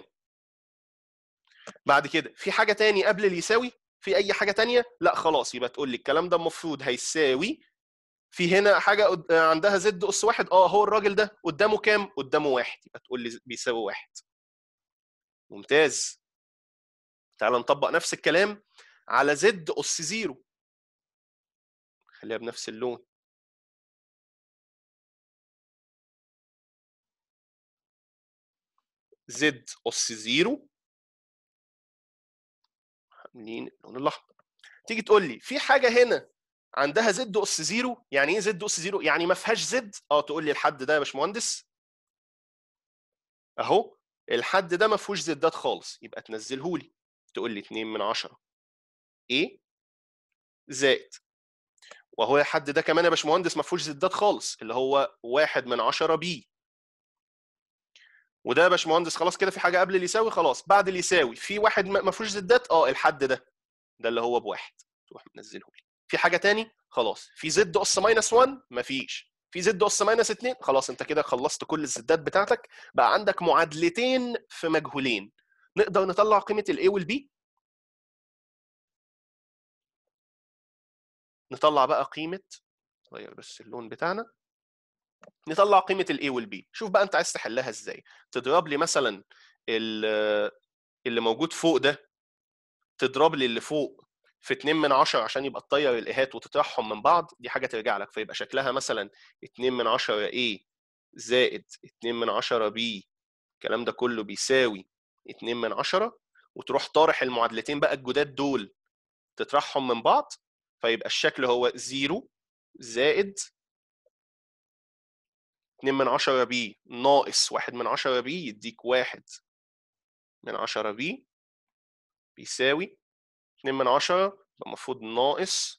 بعد كده في حاجه تاني قبل اللي يساوي؟ في اي حاجه تانيه؟ لا خلاص. يبقى تقول لي الكلام ده المفروض هيساوي، في هنا حاجه عندها زد اس واحد، اه هو الراجل ده قدامه كام؟ قدامه واحد، يبقى تقول لي بيساوي واحد. ممتاز. تعال نطبق نفس الكلام على زد اس زيرو. خليها بنفس اللون. زد أس زيرو عاملين اللون الأحمر. تيجي تقول لي في حاجة هنا عندها زد أس زيرو، يعني إيه زد أس زيرو؟ يعني ما فيهاش زد؟ أه تقول لي الحد ده يا باشمهندس أهو الحد ده ما فيهوش زدات خالص، يبقى تنزله لي. تقول لي اتنين من عشرة ايه زائد، وهو الحد ده كمان يا باشمهندس ما فيهوش زدات خالص، اللي هو واحد من عشرة بي. وده يا باشمهندس خلاص كده في حاجه قبل اللي يساوي، خلاص بعد اللي يساوي في واحد ما فيهوش زدات، اه الحد ده ده اللي هو بواحد، تروح منزله لي. في حاجه تاني؟ خلاص. في زد اس ماينس واحد؟ مفيش. في زد اس ماينس اتنين؟ خلاص انت كده خلصت كل الزدات بتاعتك، بقى عندك معادلتين في مجهولين. نقدر نطلع قيمه الاي والبي. نطلع بقى قيمه، غير بس اللون بتاعنا، نطلع قيمه الاي والبي. شوف بقى انت عايز تحلها ازاي. تضرب لي مثلا اللي موجود فوق ده، تضرب لي اللي فوق في اتنين من عشرة عشان يبقى تطير الايهات وتطرحهم من بعض، دي حاجه ترجع لك، فيبقى شكلها مثلا اتنين من عشرة A زائد اتنين من عشرة B، الكلام ده كله بيساوي اتنين من عشرة، وتروح طارح المعادلتين بقى الجداد دول تطرحهم من بعض، فيبقى الشكل هو صفر زائد اتنين من عشرة B ناقص واحد من عشرة B، يديك واحد من عشرة B بيساوي اتنين من عشرة، المفروض ناقص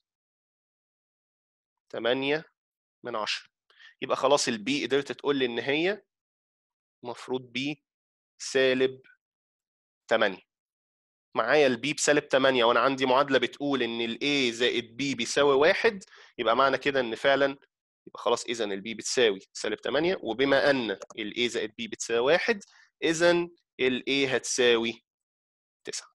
تمانية من عشرة. يبقى خلاص البي قدرت تقول لي ان هي المفروض بي سالب تمانية. معايا البي بسالب تمانية وانا عندي معادله بتقول ان الاي زائد بي بيساوي واحد، يبقى معنى كده ان فعلا، يبقى خلاص اذا البي بتساوي سالب تمانية، وبما ان الاي زائد بي بتساوي واحد، اذا الاي هتساوي تسعة.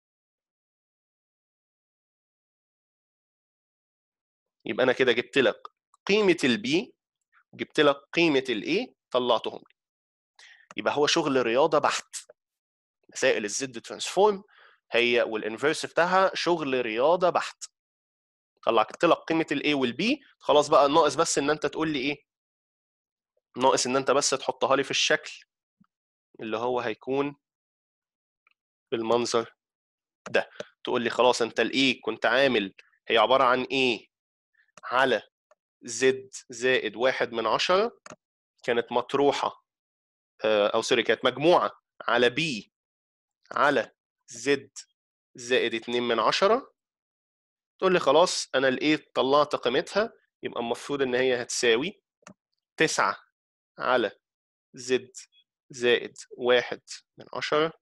يبقى انا كده جبت لك قيمه البي، جبت لك قيمه الاي، طلعتهم لي. يبقى هو شغل رياضه بحت. مسائل الزد ترانسفورم هي والانفرس بتاعها شغل رياضه بحت. طلعت لك قيمه الاي والبي، خلاص بقى ناقص بس ان انت تقول لي ايه؟ ناقص ان انت بس تحطها لي في الشكل اللي هو هيكون بالمنظر ده. تقول لي خلاص انت الاي كنت عامل هي عباره عن ايه على زد زائد واحد من عشرة، كانت مطروحه او سوري كانت مجموعه على بي على زد زائد اتنين من عشرة. تقول لي خلاص انا الايه طلعت قيمتها، يبقى المفروض ان هي هتساوي تسعة على زد زائد واحد من عشرة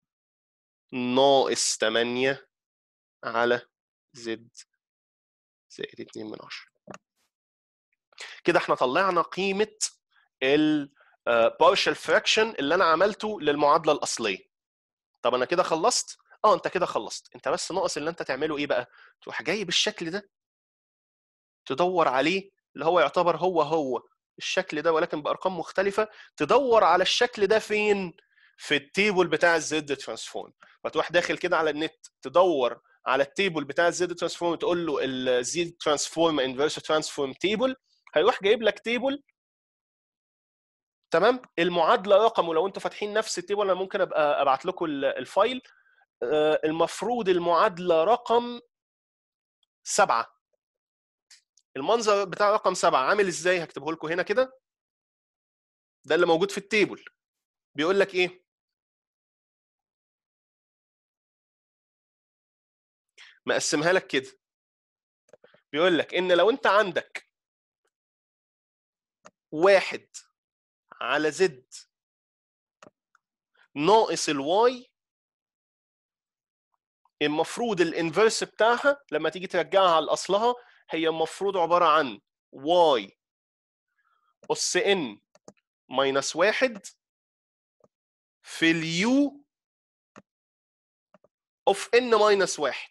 ناقص تمانية على زد زائد اتنين من عشرة. كده احنا طلعنا قيمة ال partial fraction اللي انا عملته للمعادلة الأصلية. طب انا كده خلصت؟ اه انت كده خلصت. انت بس ناقص اللي انت تعمله ايه بقى؟ تروح جايب الشكل ده تدور عليه، اللي هو يعتبر هو هو الشكل ده ولكن بارقام مختلفه، تدور على الشكل ده فين؟ في التيبل بتاع الزد ترانسفورم. فتروح داخل كده على النت تدور على التيبل بتاع الزد ترانسفورم، تقول له الزد ترانسفورم انفرس ترانسفورم تيبل، هيروح جايب لك تيبل. تمام. المعادله رقم، ولو انتوا فاتحين نفس التيبل انا ممكن ابقى ابعت لكم الفايل. المفروض المعادله رقم سبعة. المنظر بتاع رقم سبعة عامل ازاي؟ هكتبه لكم هنا كده. ده اللي موجود في التيبل. بيقول لك ايه؟ مقسمها لك كده. بيقول لك ان لو انت عندك واحد على زد ناقص الواي، المفروض الانفرس بتاعها لما تيجي ترجعها لاصلها هي المفروض عباره عن واي اس ان ماينس واحد في اليو اوف ان ماينس واحد.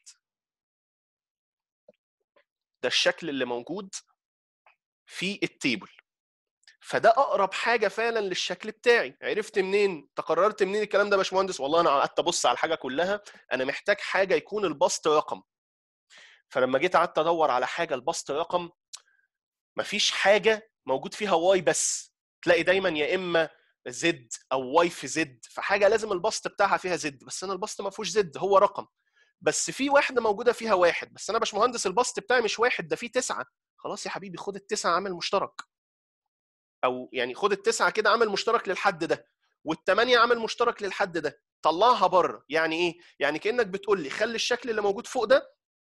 ده الشكل اللي موجود في التيبل. فده اقرب حاجه فعلا للشكل بتاعي. عرفت منين؟ تقررت منين الكلام ده يا باشمهندس؟ والله انا قعدت ابص على الحاجه كلها، انا محتاج حاجه يكون البسط رقم. فلما جيت قعدت ادور على حاجه البسط رقم، مفيش حاجه موجود فيها واي بس، تلاقي دايما يا اما زد او واي في زد، فحاجه لازم البسط بتاعها فيها زد، بس انا البسط ما فيهوش زد، هو رقم. بس في واحده موجوده فيها واحد، بس انا باشمهندس البسط بتاعي مش واحد، ده فيه تسعه. خلاص يا حبيبي خد التسعه عامل مشترك، او يعني خد التسعه كده عامل مشترك للحد ده، والثمانيه عامل مشترك للحد ده، طلعها بره. يعني ايه؟ يعني كانك بتقول لي خلي الشكل اللي موجود فوق ده،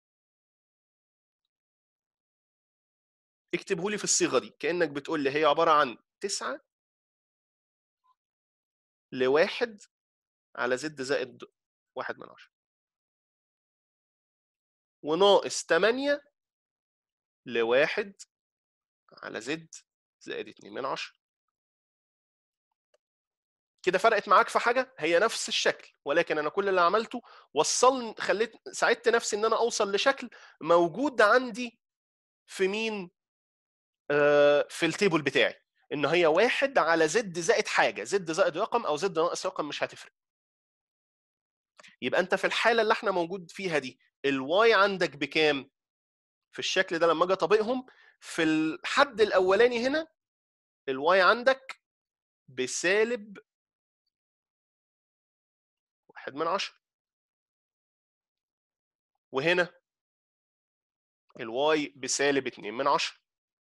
اكتبه لي في الصيغه دي، كانك بتقول لي هي عباره عن تسعة لواحد على زد زائد واحد من عشرة، وناقص ثمانية لواحد على زد زائد اتنين من عشرة. كده فرقت معاك في حاجه؟ هي نفس الشكل، ولكن انا كل اللي عملته وصلني، خليت ساعدت نفسي ان انا اوصل لشكل موجود عندي في مين؟ آه في التيبل بتاعي، ان هي واحد على زد زائد حاجه، زد زائد رقم او زد ناقص رقم مش هتفرق. يبقى انت في الحاله اللي احنا موجود فيها دي، الواي عندك بكام؟ في الشكل ده لما اجي اطبقهم في الحد الاولاني هنا، الواي عندك بسالب واحد من عشرة، وهنا الواي بسالب اتنين من عشرة.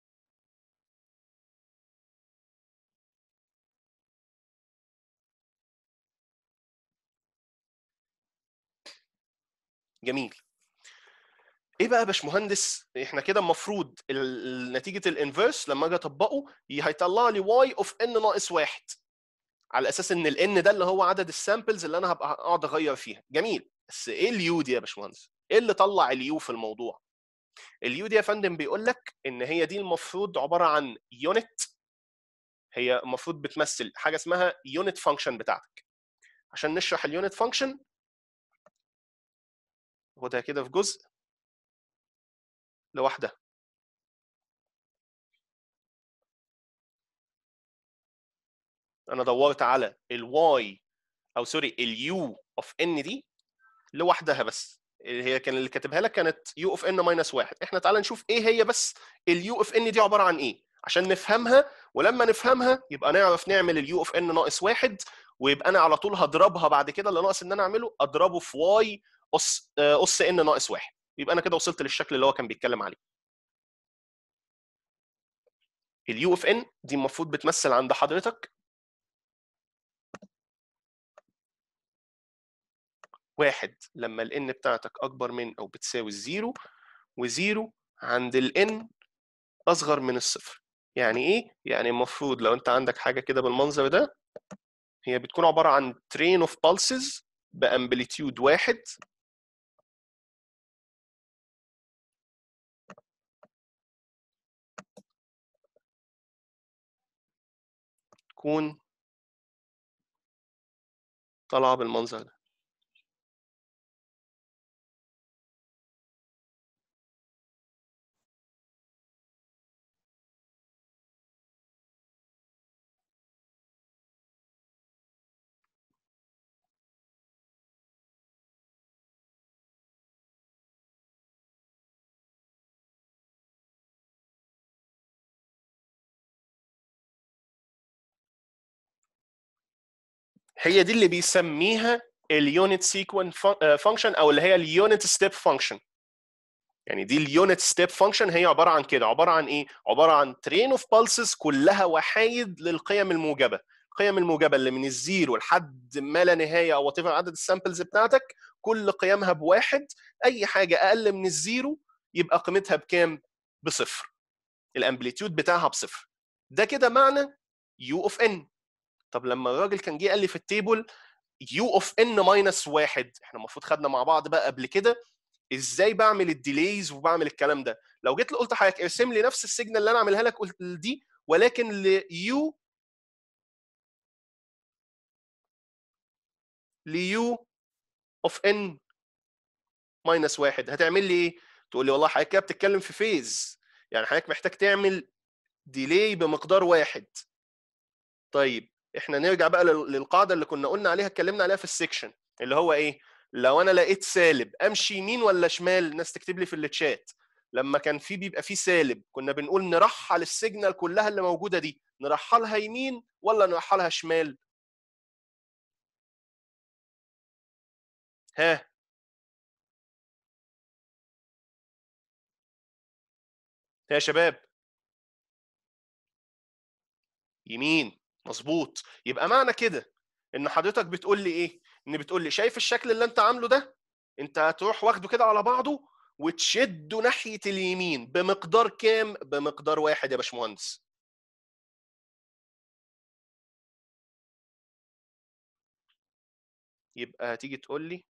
جميل. ايه بقى يا باشمهندس؟ احنا كده المفروض نتيجه الانفرس لما اجي اطبقه هيطلع لي واي اوف ان ناقص واحد، على اساس ان الان ده اللي هو عدد السامبلز اللي انا هبقى اقعد اغير فيها. جميل، بس ايه اليو دي يا باشمهندس؟ ايه اللي طلع اليو في الموضوع؟ اليو دي يا فندم بيقول لك ان هي دي المفروض عباره عن يونت، هي المفروض بتمثل حاجه اسمها يونت فانكشن بتاعتك. عشان نشرح اليونت فانكشن خدها كده في جزء لوحدها. انا دورت على الواي او سوري اليو اوف ان دي لوحدها بس، هي كان اللي كاتبها لك كانت يو اوف ان ماينس واحد. احنا تعالى نشوف ايه هي بس اليو اوف ان دي عباره عن ايه عشان نفهمها، ولما نفهمها يبقى نعرف نعمل اليو اوف ان ناقص واحد، ويبقى انا على طول هضربها بعد كده، اللي ناقص ان انا اعمله اضربه في واي اس اس ان ناقص واحد، يبقى انا كده وصلت للشكل اللي هو كان بيتكلم عليه. اليو اوف ان دي المفروض بتمثل عند حضرتك واحد لما الان بتاعتك اكبر من او بتساوي الزيرو، وزيرو عند الان اصغر من الصفر. يعني ايه؟ يعني المفروض لو انت عندك حاجه كده بالمنظر ده، هي بتكون عباره عن train of pulses بامبليتيود واحد، تكون طالعه بالمنظر ده. هي دي اللي بيسميها اليونت سيكونس فانكشن، او اللي هي اليونت ستيب فانكشن. يعني دي اليونت ستيب فانكشن، هي عباره عن كده، عباره عن ايه؟ عباره عن ترين اوف بالسز كلها وحايد للقيم الموجبه. القيم الموجبه اللي من الزيرو لحد ما لا نهايه او وات عدد السامبلز بتاعتك كل قيمها بواحد، اي حاجه اقل من الزيرو يبقى قيمتها بكام؟ بصفر، الامبليتيود بتاعها بصفر. ده كده معنى يو اوف ان. طب لما الراجل كان جه قال لي في التيبل يو اوف ان ماينس واحد، احنا المفروض خدنا مع بعض بقى قبل كده ازاي بعمل الديليز وبعمل الكلام ده. لو جيت قلت لحضرتك ارسم لي نفس السيجنال اللي انا عاملها لك قلت دي، ولكن ليو ليو اوف ان ماينس واحد، هتعمل لي ايه؟ تقول لي والله حضرتك كده بتتكلم في فيز، يعني حضرتك محتاج تعمل ديلي بمقدار واحد. طيب احنا نرجع بقى للقاعده اللي كنا قلنا عليها اتكلمنا عليها في السكشن، اللي هو ايه؟ لو انا لقيت سالب امشي يمين ولا شمال؟ الناس تكتب لي في الشات. لما كان في بيبقى في سالب كنا بنقول نرحل السيجنال كلها اللي موجوده دي، نرحلها يمين ولا نرحلها شمال؟ ها يا شباب؟ يمين، مظبوط. يبقى معنى كده ان حضرتك بتقول لي ايه؟ ان بتقول لي شايف الشكل اللي انت عامله ده؟ انت هتروح واخده كده على بعضه وتشده ناحيه اليمين بمقدار كام؟ بمقدار واحد يا باشمهندس. يبقى هتيجي تقول لي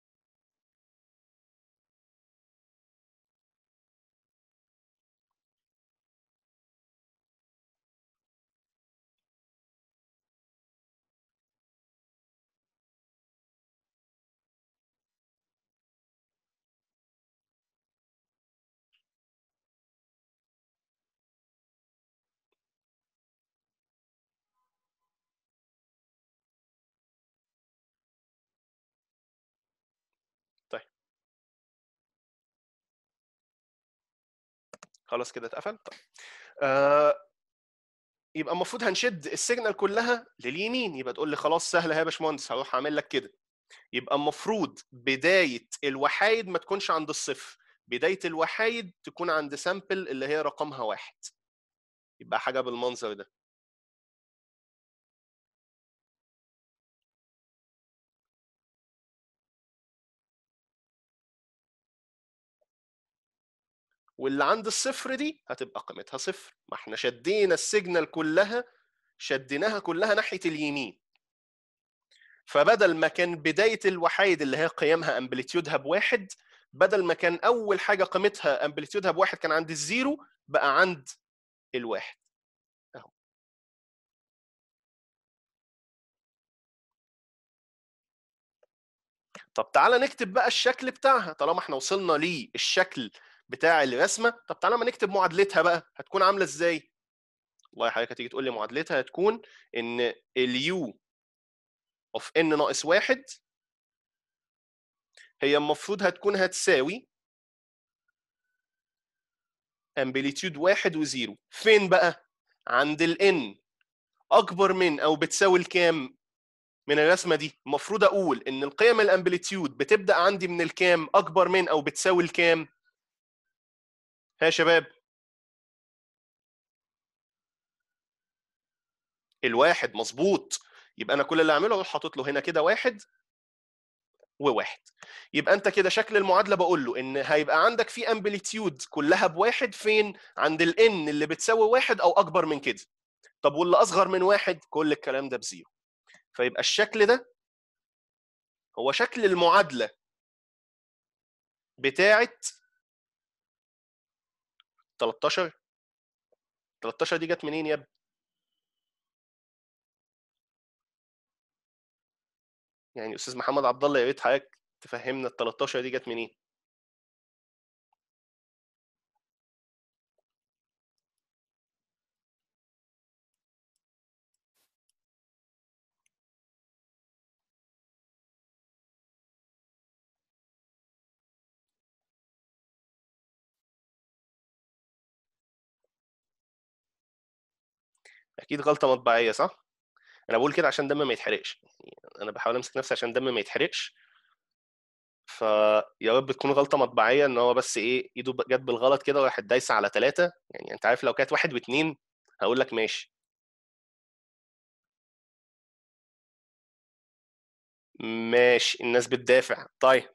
طيب خلاص كده اتقفل. طيب. آه يبقى المفروض هنشد السيجنال كلها لليمين. يبقى تقول لي خلاص سهله يا باشمهندس، هروح اعمل لك كده. يبقى المفروض بدايه الوحايد ما تكونش عند الصفر، بدايه الوحايد تكون عند سامبل اللي هي رقمها واحد. يبقى حاجه بالمنظر ده. واللي عند الصفر دي هتبقى قيمتها صفر، ما احنا شدينا السيجنال كلها، شديناها كلها ناحيه اليمين. فبدل ما كان بدايه الوحايد اللي هي قيمها امبليتيودها بواحد، بدل ما كان اول حاجه قيمتها امبليتيودها بواحد كان عند الزيرو، بقى عند الواحد اهو. طب تعالى نكتب بقى الشكل بتاعها طالما احنا وصلنا للشكل بتاع الرسمه. طب تعالى ما نكتب معادلتها بقى، هتكون عامله ازاي؟ والله حضرتك هتيجي تقول لي معادلتها هتكون ان اليو اوف ان ناقص واحد هي المفروض هتكون هتساوي امبليتيود واحد وزيرو. فين بقى؟ عند الان اكبر من او بتساوي الكام؟ من الرسمه دي المفروض اقول ان القيم الامبليتيود بتبدا عندي من الكام؟ اكبر من او بتساوي الكام؟ ها يا شباب؟ الواحد، مظبوط. يبقى انا كل اللي اعمله اروح حاطط له هنا كده واحد وواحد. يبقى انت كده شكل المعادله بقول له ان هيبقى عندك في امبليتيود كلها بواحد فين؟ عند الان اللي بتساوي واحد او اكبر من كده. طب واللي اصغر من واحد؟ كل الكلام ده بزيرو. فيبقى الشكل ده هو شكل المعادله بتاعه تلتاشر. تلتاشر دي جت منين يا ابني؟ يعني استاذ محمد عبد الله، يا ريت حضرتك تفهمنا ال تلتاشر دي جت منين؟ اكيد غلطه مطبعيه، صح؟ انا بقول كده عشان دم ما يتحرقش، يعني انا بحاول امسك نفسي عشان دم ما يتحرقش. فيا رب تكون غلطه مطبعيه، ان هو بس ايه، ايده جت بالغلط كده وراحت دايسه على ثلاثه. يعني انت عارف لو كانت واحد واثنين هقول لك ماشي. ماشي، الناس بتدافع. طيب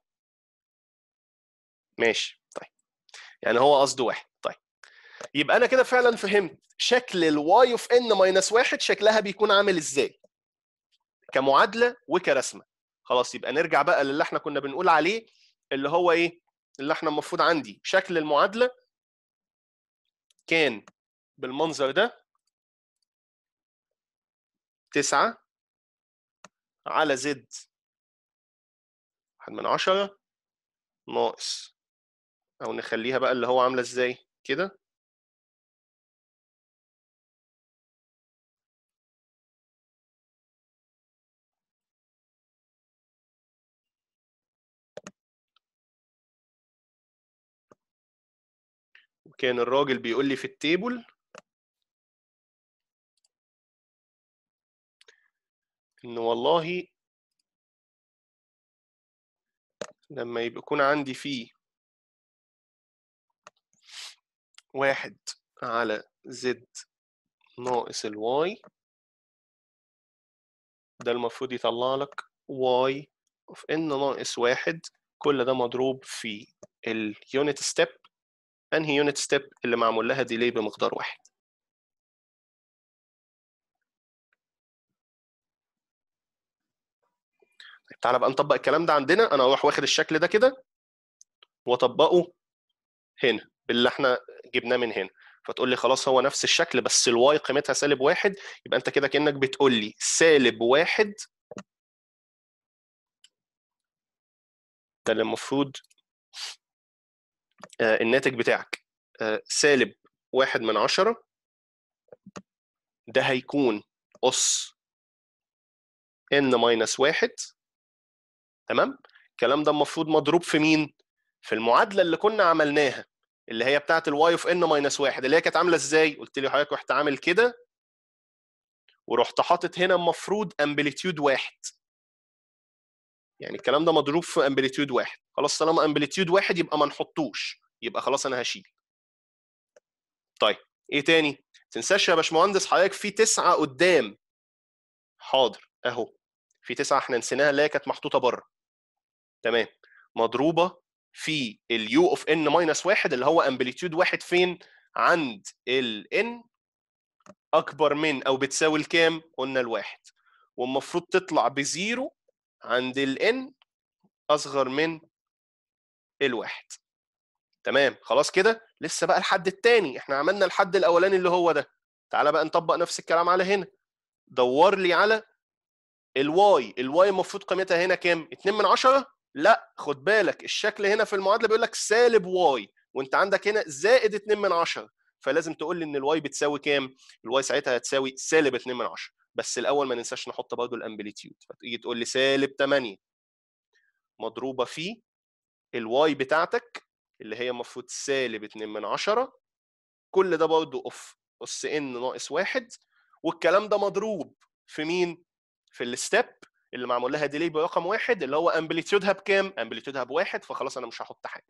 ماشي. طيب يعني هو قصده واحد. طيب يبقى انا كده فعلا فهمت شكل الواي اوف ان ماينس واحد شكلها بيكون عامل ازاي كمعادله وكرسمه. خلاص يبقى نرجع بقى للي احنا كنا بنقول عليه، اللي هو ايه؟ اللي احنا المفروض عندي شكل المعادله كان بالمنظر ده: تسعة على زد واحد من عشرة ناقص، او نخليها بقى اللي هو عامله ازاي كده. كان الراجل بيقول لي في التيبل ان والله لما يبقى يكون عندي فيه واحد على زد ناقص الواي، ده المفروض يطلع لك y of n ناقص واحد، كل ده مضروب في اليونت ستيب. انهي يونت ستيب؟ اللي معمول لها ديلي بمقدار واحد. طيب تعالى بقى نطبق الكلام ده عندنا. انا اروح واخد الشكل ده كده واطبقه هنا باللي احنا جبناه من هنا، فتقول لي خلاص هو نفس الشكل بس الواي قيمتها سالب واحد. يبقى انت كده كانك بتقول لي سالب واحد ده اللي المفروض آه الناتج بتاعك آه سالب واحد من عشرة، ده هيكون أس n ماينس واحد. تمام؟ الكلام ده المفروض مضروب في مين؟ في المعادلة اللي كنا عملناها اللي هي بتاعت الواي اوف n ماينس واحد، اللي هي كانت عاملة ازاي؟ قلت لي حضرتك رحت عامل كده ورحت حاطط هنا المفروض امبليتيود واحد. يعني الكلام ده مضروب في امبليتيود واحد. خلاص طالما امبليتيود واحد يبقى ما نحطوش، يبقى خلاص انا هشيل. طيب ايه تاني؟ تنساش يا باشمهندس حضرتك في تسعة قدام. حاضر اهو في تسعة احنا نسيناها اللي هي كانت محطوطة بره. تمام، مضروبة في اليو اوف ان ماينس واحد اللي هو امبليتيود واحد فين؟ عند ال n اكبر من او بتساوي الكام؟ قلنا الواحد. والمفروض تطلع بزيرو عند ال n اصغر من الواحد. تمام خلاص كده. لسه بقى الحد الثاني، احنا عملنا الحد الاولاني اللي هو ده. تعالى بقى نطبق نفس الكلام على هنا. دور لي على الواي. الواي المفروض قيمتها هنا كام؟ اتنين من عشرة. لا خد بالك الشكل هنا في المعادله بيقول لك سالب واي وانت عندك هنا زائد اتنين من عشرة، فلازم تقول لي ان الواي بتساوي كام؟ الواي ساعتها هتساوي سالب اتنين من عشرة. بس الاول ما ننساش نحط برضه الامبليتيود، فتيجي تقول لي سالب تمانية مضروبه في الواي بتاعتك اللي هي المفروض سالب اتنين من عشرة، كل ده برضه اوف اس ان ناقص واحد. والكلام ده مضروب في مين؟ في الستيب اللي معمول لها ديلي برقم واحد اللي هو امبليتيودها بكام؟ امبليتيودها بواحد، فخلاص انا مش هحط حاجه.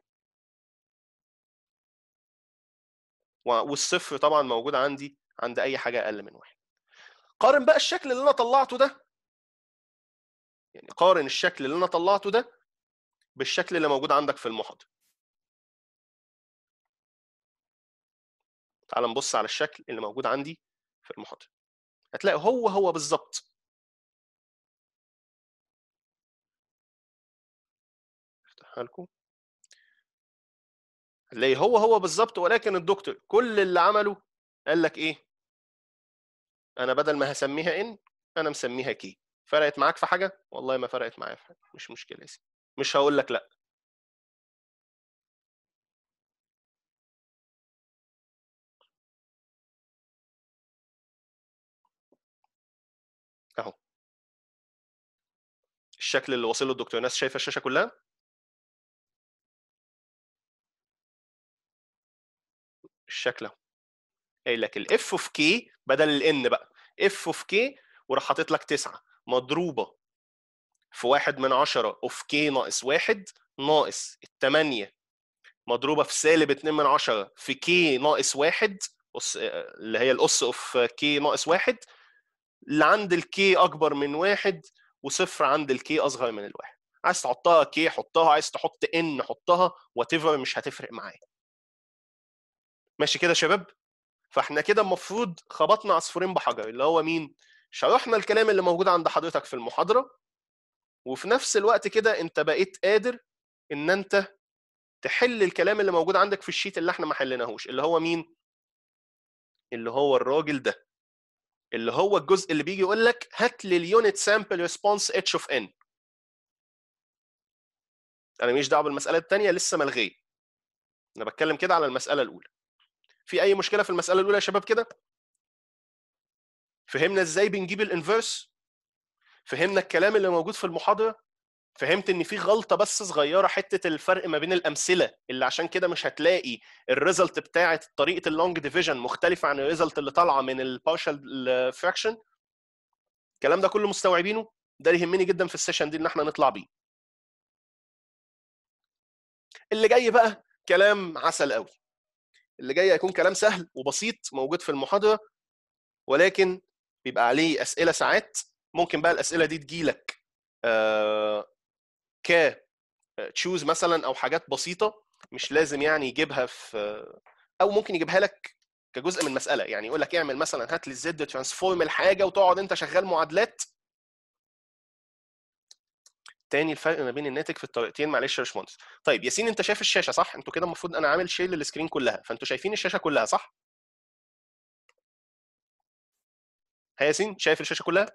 والصفر طبعا موجود عندي عند اي حاجه اقل من واحد. قارن بقى الشكل اللي انا طلعته ده، يعني قارن الشكل اللي انا طلعته ده بالشكل اللي موجود عندك في المحاضره. تعال نبص على الشكل اللي موجود عندي في المحاضره، هتلاقي هو هو بالظبط. افتحها لكم، هتلاقي هو هو بالظبط، ولكن الدكتور كل اللي عمله قال لك ايه؟ انا بدل ما هسميها ان انا مسميها كي. فرقت معاك في حاجه؟ والله ما فرقت معايا في حاجه، مش مشكله يا سيدي، مش هقول لك لا. اهو الشكل اللي واصل له الدكتور. الناس شايفه الشاشه كلها؟ الشكل اهو قايل لك الاف اوف كي بدل الان بقى اف اوف كي، وراح حاطط لك تسعة مضروبه في واحد من عشرة اوف كي ناقص واحد ناقص التمانية مضروبه في سالب اتنين من عشرة في كي ناقص واحد، أس اللي هي الاس اوف كي ناقص واحد، اللي عند الكي اكبر من واحد وصفر عند الكي اصغر من الواحد. عايز تحطها كي حطها، عايز تحط ان حطها، وات ايفر مش هتفرق معايا. ماشي كده يا شباب؟ فاحنا كده المفروض خبطنا عصفورين بحجر، اللي هو مين؟ شرحنا الكلام اللي موجود عند حضرتك في المحاضره، وفي نفس الوقت كده انت بقيت قادر ان انت تحل الكلام اللي موجود عندك في الشيت اللي احنا ما حليناهوش، اللي هو مين؟ اللي هو الراجل ده، اللي هو الجزء اللي بيجي يقول لك هات لي اليونت سامبل ريسبونس اتش اوف ان. انا ماليش دعوه بالمساله الثانيه لسه ملغيه، انا بتكلم كده على المساله الاولى. في اي مشكله في المساله الاولى يا شباب كده؟ فهمنا ازاي بنجيب الانفرس؟ فهمنا الكلام اللي موجود في المحاضره؟ فهمت ان في غلطه بس صغيره، حته الفرق ما بين الامثله اللي عشان كده مش هتلاقي الريزلت بتاعه طريقه اللونج ديفيجن مختلفه عن الريزلت اللي طالعه من البارشال فراكشن. الكلام ده كله مستوعبينه؟ ده اللي يهمني جدا في السيشن دي ان احنا نطلع بيه. اللي جاي بقى كلام عسل قوي. اللي جاي هيكون كلام سهل وبسيط موجود في المحاضره، ولكن بيبقى عليه اسئله ساعات. ممكن بقى الاسئله دي تجيلك آه ك تشوز مثلا او حاجات بسيطه، مش لازم يعني يجيبها في، او ممكن يجيبها لك كجزء من مساله، يعني يقول لك اعمل مثلا هات لي الزد ترانسفورم الحاجه وتقعد انت شغال معادلات. تاني الفرق ما بين الناتج في الطريقتين، معلش يا باشمهندس. طيب ياسين انت شايف الشاشه صح؟ انتوا كده المفروض انا عامل شير للسكرين كلها، فانتوا شايفين الشاشه كلها صح؟ ها ياسين شايف الشاشه كلها؟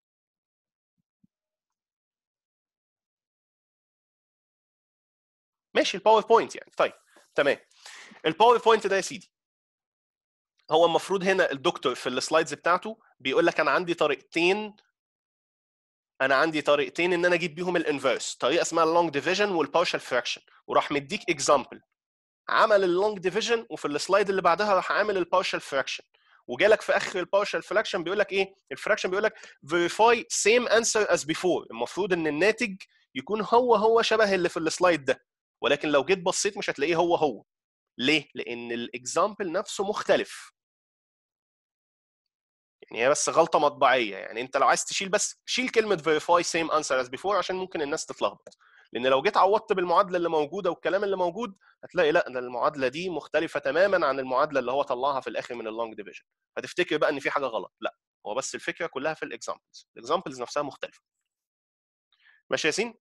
ماشي الباوربوينت يعني. طيب تمام. الباوربوينت ده يا سيدي هو المفروض هنا الدكتور في السلايدز بتاعته بيقول لك انا عندي طريقتين، انا عندي طريقتين ان انا اجيب بيهم الانفيرس، طريقه اسمها اللونج ديفيجن والبارشال فراكشن، وراح مديك اكزامبل عمل اللونج ديفيجن وفي السلايد اللي بعدها راح عامل البارشال فراكشن، وجالك في اخر البارشال فراكشن بيقول لك ايه؟ الفراكشن بيقول لك verify same answer as before. المفروض ان الناتج يكون هو هو شبه اللي في السلايد ده، ولكن لو جيت بصيت مش هتلاقيه هو هو. ليه؟ لان الاكزامبل نفسه مختلف. يعني هي بس غلطه مطبعيه، يعني انت لو عايز تشيل بس شيل كلمه verify same answer as before عشان ممكن الناس تتلخبط، لان لو جيت عوضت بالمعادله اللي موجوده والكلام اللي موجود هتلاقي لا ده المعادله دي مختلفه تماما عن المعادله اللي هو طلعها في الاخر من اللونج ديفيجن، هتفتكر بقى ان في حاجه غلط. لا، هو بس الفكره كلها في الاكزامبلز، الاكزامبلز نفسها مختلفه. ماشي يا ياسين؟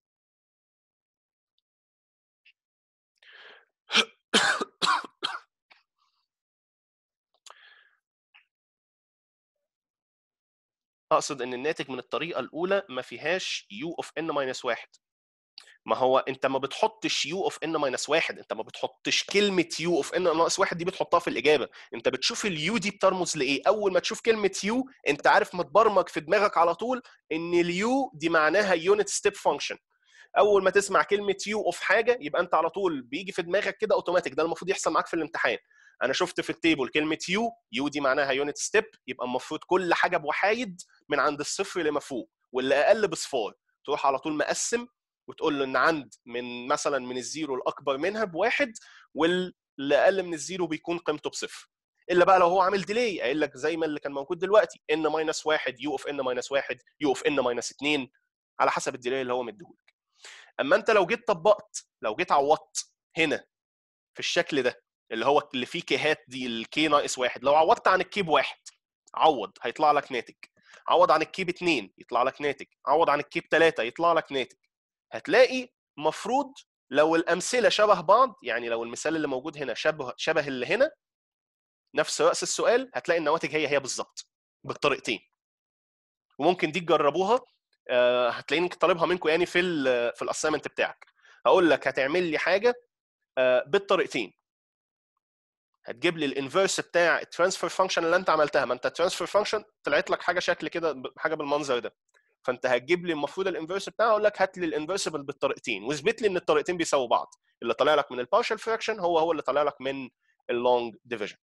اقصد ان الناتج من الطريقه الاولى ما فيهاش يو اوف ان ماينس واحد. ما هو انت ما بتحطش يو اوف ان ماينس واحد، انت ما بتحطش كلمه يو اوف ان ناقص واحد دي بتحطها في الاجابه، انت بتشوف اليو دي بترمز لايه. اول ما تشوف كلمه يو انت عارف متبرمج في دماغك على طول ان اليو دي معناها يونت ستيب فانكشن. اول ما تسمع كلمه يو اوف حاجه يبقى انت على طول بيجي في دماغك كده اوتوماتيك، ده المفروض يحصل معاك في الامتحان. انا شفت في التيبل كلمه يو، يو دي معناها يونت ستيب، يبقى المفروض كل حاجه بوحايد من عند الصفر لما فوق، واللي اقل بصفار. تروح على طول مقسم وتقول له ان عند من مثلا من الزيرو الاكبر منها بواحد، واللي اقل من الزيرو بيكون قيمته بصفر. الا بقى لو هو عامل ديلي قايل لك زي ما اللي كان موجود دلوقتي ان ماينس واحد يو اوف ان ماينس واحد يو اوف ان ماينس اتنين، على حسب الديلي اللي هو مديهولك. اما انت لو جيت طبقت، لو جيت عوضت هنا في الشكل ده اللي هو اللي فيه كيهات دي الكي ناقص واحد، لو عوضت عن الكي بواحد عوض هيطلع لك ناتج، عوض عن الكي باتنين يطلع لك ناتج، عوض عن الكي بتلاته يطلع لك ناتج. هتلاقي مفروض لو الامثله شبه بعض، يعني لو المثال اللي موجود هنا شبه شبه اللي هنا نفس راس السؤال، هتلاقي النواتج هي هي بالظبط بالطريقتين. وممكن دي تجربوها، آه، هتلاقيني طالبها منكم يعني في ال في الاساينمنت بتاعك. هقول لك هتعمل لي حاجه آه، بالطريقتين، هتجيب لي الانفرس بتاع الترانسفير فانكشن اللي انت عملتها، ما انت الترانسفير فانكشن طلعت لك حاجه شكل كده، حاجه بالمنظر ده، فانت هتجيب لي المفروض الانفرس بتاعها، اقول لك هات لي الانفرسبل بالطريقتين واثبت لي ان الطريقتين بيساووا بعض، اللي طالع لك من البارشال فراكشن هو هو اللي طالع لك من اللونج ديفيجن.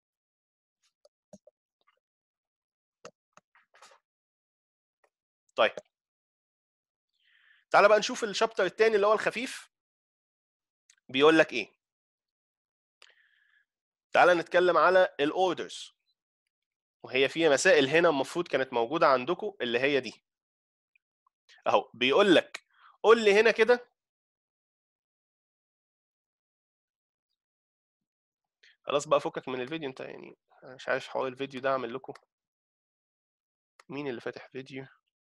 طيب تعالى بقى نشوف الشابتر الثاني اللي هو الخفيف بيقول لك ايه. تعالى نتكلم على الاوردرز، وهي فيها مسائل هنا المفروض كانت موجوده عندكم اللي هي دي اهو. بيقول لك قول لي هنا كده، خلاص بقى فكك من الفيديو انت، يعني مش عارف حوار الفيديو ده اعمل لكم. مين اللي فاتح فيديو؟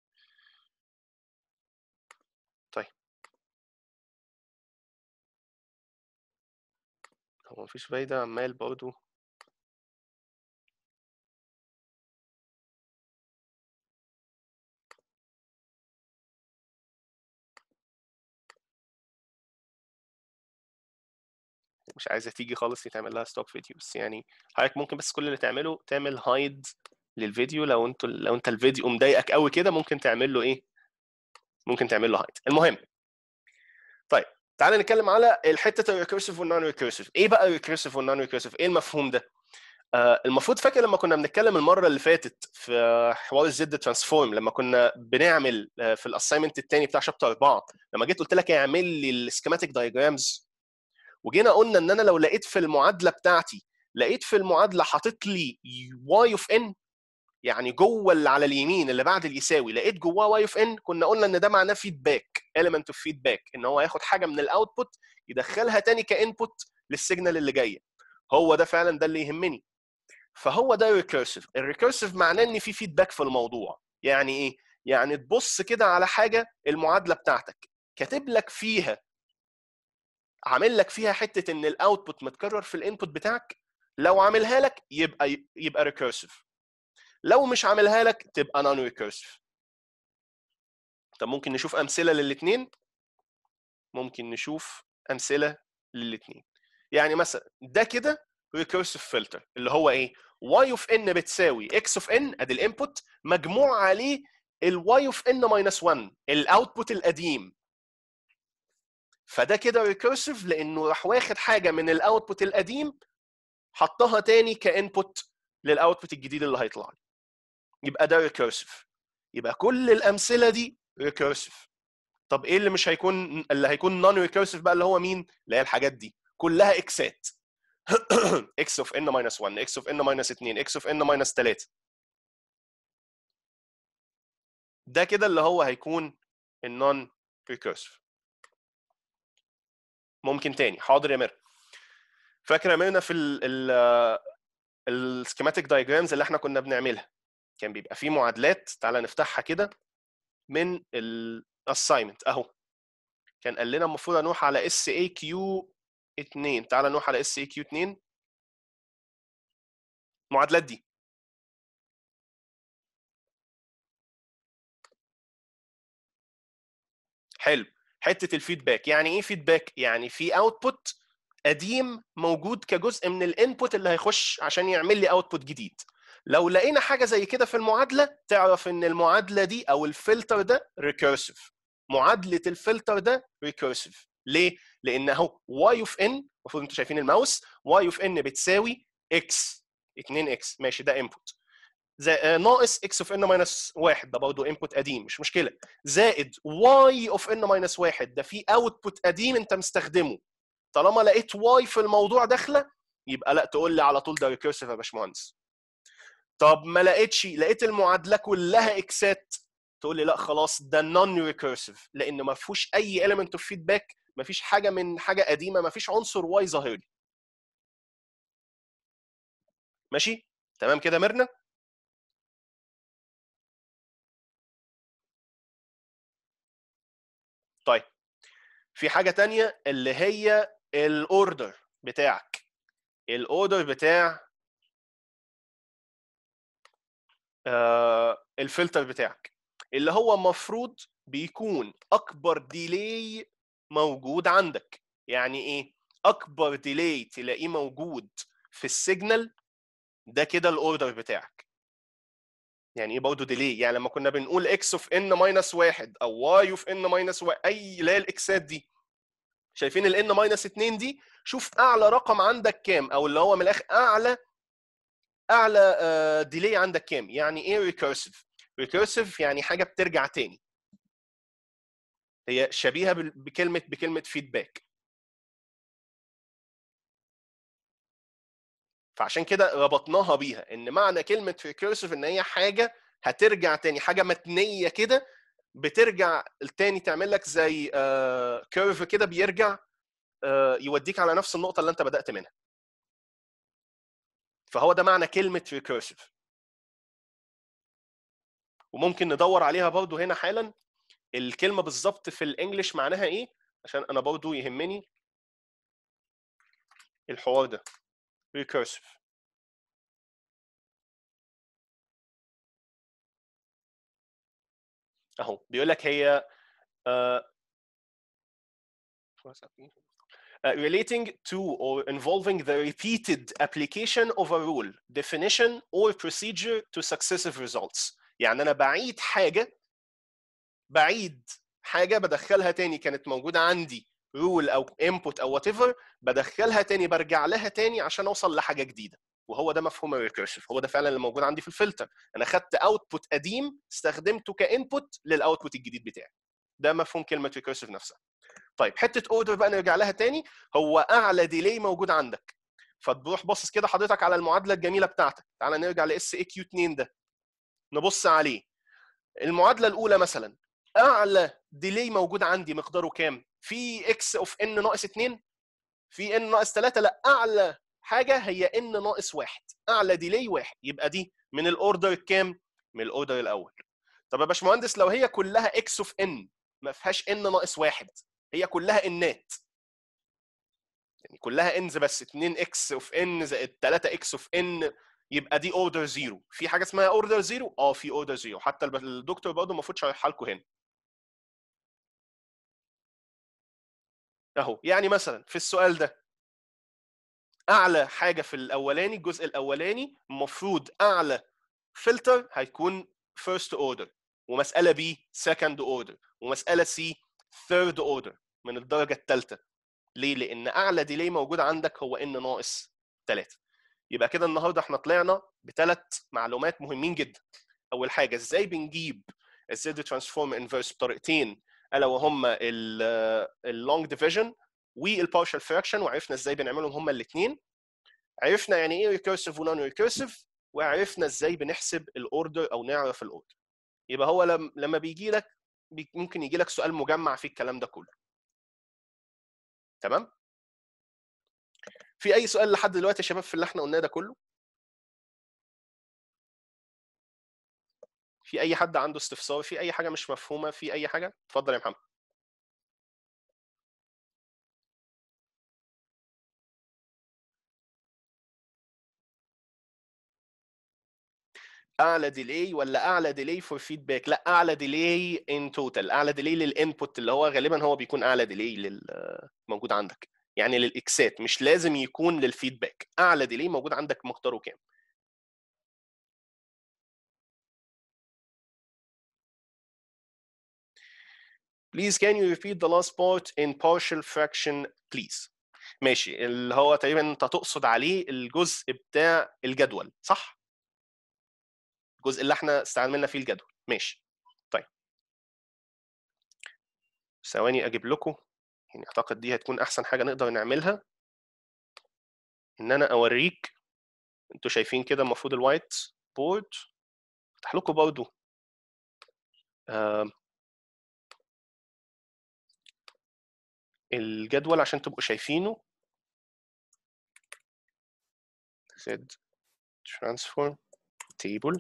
طيب هو مفيش فايدة عمال برضه. مش عايزة تيجي خالص يتعمل لها ستوب فيديو، بس يعني حضرتك ممكن بس كل اللي تعمله تعمل هايد للفيديو. لو انت لو انت الفيديو مضايقك قوي كده ممكن تعمل له ايه؟ ممكن تعمل له هايد. المهم طيب تعالى نتكلم على الحته الريكيرسيف والنون ريكيرسيف. ايه بقى الريكيرسيف والنون ريكيرسيف؟ ايه المفهوم ده؟ آه المفروض فاكر لما كنا بنتكلم المره اللي فاتت في حوار الزد ترانسفورم، لما كنا بنعمل آه في الاساينمنت الثاني بتاع شابتر أربعة، لما جيت قلت لك اعمل لي السكيماتيك دايجرامز، وجينا قلنا ان انا لو لقيت في المعادله بتاعتي، لقيت في المعادله حاطط لي واي اوف ان، يعني جوه اللي على اليمين اللي بعد اللي يساوي لقيت جواه واي اوف ان، كنا قلنا ان ده معناه فيدباك، element اوف فيدباك، ان هو ياخد حاجه من الاوتبوت يدخلها تاني كانبوت للسيجنال اللي جايه. هو ده فعلا ده اللي يهمني. فهو ده ريكيرسيف. الريكيرسيف معناه ان في فيدباك في الموضوع. يعني ايه؟ يعني تبص كده على حاجه المعادله بتاعتك كاتب لك فيها، عامل لك فيها حته ان الاوتبوت متكرر في الانبوت بتاعك، لو عاملها لك يبقى يبقى ريكيرسيف، لو مش عاملها لك تبقى نون ريكيرسيف. طب ممكن نشوف امثله للاثنين؟ ممكن نشوف امثله للاثنين. يعني مثلا ده كده ريكيرسيف فلتر اللي هو ايه؟ y of n بتساوي x of n، ادي الانبوت، مجموع عليه ال y of n minus واحد الاوتبوت القديم. فده كده ريكيرسيف لانه راح واخد حاجه من الاوتبوت القديم حطها تاني كانبوت للاوتبوت الجديد اللي هيطلع لي. يبقى ده ريكيرسيف. يبقى كل الامثله دي ريكيرسيف. طب ايه اللي مش هيكون، اللي هيكون نون ريكيرسيف بقى، اللي هو مين؟ اللي هي الحاجات دي كلها اكسات. x of n minus واحد، x of n minus اتنين، x of n minus تلاتة. ده كده اللي هو هيكون النون ريكيرسيف. ممكن تاني؟ حاضر يا مير. فاكر يا ميرنا في ال السكيماتيك دايجرامز اللي احنا كنا بنعملها كان بيبقى فيه معادلات؟ تعالى نفتحها كده من الاساينمنت اهو. كان قال لنا المفروض نروح على اس اي كيو اتنين. تعالى نروح على اس اي كيو اتنين. المعادلات دي حلو. حته الفيدباك، يعني ايه فيدباك؟ يعني في اوتبوت قديم موجود كجزء من الانبوت اللي هيخش عشان يعمل لي اوتبوت جديد. لو لقينا حاجه زي كده في المعادله، تعرف ان المعادله دي او الفلتر ده ريكيرسيف. معادله الفلتر ده ريكيرسيف. ليه؟ لان اهو y اوف n، المفروض انتوا شايفين الماوس، y اوف n بتساوي x اتنين اكس، ماشي ده انبوت، زي ناقص x اوف n ماينس واحد، ده برضه انبوت قديم مش مشكله، زائد y اوف n ماينس واحد، ده في اوتبوت قديم انت مستخدمه. طالما لقيت y في الموضوع داخله، يبقى لا تقول لي على طول ده ريكيرسيف يا باشمهندس. طب ما لقيتش، لقيت المعادله كلها اكسات، تقول لي لا خلاص ده نون ريكيرسيف، لان ما فيهوش اي element اوف فيدباك، ما فيش حاجه من حاجه قديمه، ما فيش عنصر y ظاهر لي. ماشي تمام كده ميرنا؟ طيب في حاجه تانية اللي هي الاوردر بتاعك. الاوردر بتاع آه الفلتر بتاعك، اللي هو المفروض بيكون اكبر ديلي موجود عندك. يعني ايه اكبر ديلي تلاقيه موجود في السيجنال؟ ده كده الاوردر بتاعك. يعني ايه برضه ديلي؟ يعني لما كنا بنقول x of n minus واحد او y of n minus واحد، اي اللي هي الاكسات دي، شايفين ال n minus اتنين دي؟ شوف اعلى رقم عندك كام، او اللي هو من الاخر اعلى اعلى ديلي عندك كام. يعني ايه ريكيرسيف؟ ريكيرسيف يعني حاجه بترجع تاني، هي شبيهه بكلمه بكلمه فيدباك. فعشان كده ربطناها بيها، ان معنى كلمه ريكيرسيف ان هي حاجه هترجع تاني، حاجه متنيه كده بترجع تاني، تعمل لك زي كيرف كده بيرجع يوديك على نفس النقطه اللي انت بدات منها. فهو ده معنى كلمه ريكيرسيف. وممكن ندور عليها برضو هنا حالا الكلمه بالظبط في الانجليش معناها ايه، عشان انا برضو يهمني الحوار ده. recursive اهو بيقول لك هي uh, Uh, relating to or involving the repeated application of a rule, definition or procedure to successive results. يعني انا بعيد حاجه، بعيد حاجه بدخلها تاني كانت موجوده عندي رول او انبوت او وات ايفر، بدخلها تاني برجع لها تاني عشان اوصل لحاجه جديده. وهو ده مفهوم الريكيرسيف، هو ده فعلا اللي موجود عندي في الفلتر. انا خدت اوتبوت قديم استخدمته كانبوت للاوتبوت الجديد بتاعي. ده مفهوم كلمه ريكيرسيف نفسها. طيب حته اوردر بقى نرجع لها تاني. هو اعلى ديلي موجود عندك، فتروح باصص كده حضرتك على المعادله الجميله بتاعتك. تعالى نرجع لاس اي كيو اتنين ده نبص عليه. المعادله الاولى مثلا، اعلى ديلي موجود عندي مقداره كام؟ في اكس اوف ان ناقص اتنين، في ان ناقص تلاتة. لا، اعلى حاجه هي ان ناقص واحد، اعلى ديلي واحد. يبقى دي من الاوردر الكام؟ من الاوردر الاول. طب يا باشمهندس لو هي كلها اكس اوف ان ما فيهاش ان ناقص واحد، هي كلها انات، يعني كلها انز بس، اتنين اكس اوف ان زائد تلاتة اكس اوف ان، يبقى دي اوردر زيرو. في حاجه اسمها اوردر زيرو؟ اه في اوردر زيرو، حتى الدكتور برضه المفروض شارحها لكم هنا اهو. يعني مثلا في السؤال ده اعلى حاجه في الاولاني، الجزء الاولاني المفروض اعلى فلتر هيكون فيرست اوردر، ومساله بي سكند اوردر، ومساله سي ثيرد اوردر من الدرجه الثالثه. ليه؟ لان اعلى ديلي موجود عندك هو ان ناقص تلاتة. يبقى كده النهارده احنا طلعنا بثلاث معلومات مهمين جدا. اول حاجه ازاي بنجيب الزد ترانسفورم انفرس بطريقتين، الا وهما اللونج ديفيجن والبارشال فراكشن، وعرفنا ازاي بنعملهم هما الاثنين. عرفنا يعني ايه ريكيرسيف ونون ريكيرسيف، وعرفنا ازاي بنحسب الاوردر او نعرف الاوردر. يبقى هو لما بيجي لك ممكن يجي لك سؤال مجمع في الكلام ده كله. تمام؟ في اي سؤال لحد دلوقتي يا شباب في اللي احنا قلناه ده كله؟ في اي حد عنده استفسار في اي حاجه مش مفهومه في اي حاجه؟ اتفضل يا محمد. اعلى ديلي ولا اعلى ديلي فور فيدباك؟ لا، اعلى ديلي ان توتال، اعلى ديلي للانبوت اللي هو غالبا هو بيكون اعلى ديلي موجود عندك، يعني للاكسات، مش لازم يكون للفيدباك. اعلى ديلي موجود عندك مقداره كام؟ Please can you repeat the last part in partial fraction please؟ ماشي، اللي هو تقريبا انت تقصد عليه الجزء بتاع الجدول، صح؟ الجزء اللي احنا استعملنا فيه الجدول. ماشي. طيب ثواني اجيب لكم، يعني اعتقد دي هتكون احسن حاجه نقدر نعملها، ان انا اوريك. انتوا شايفين كده المفروض الوايت بورد، افتح لكم برضه آه الجدول عشان تبقوا شايفينه. Z transform table.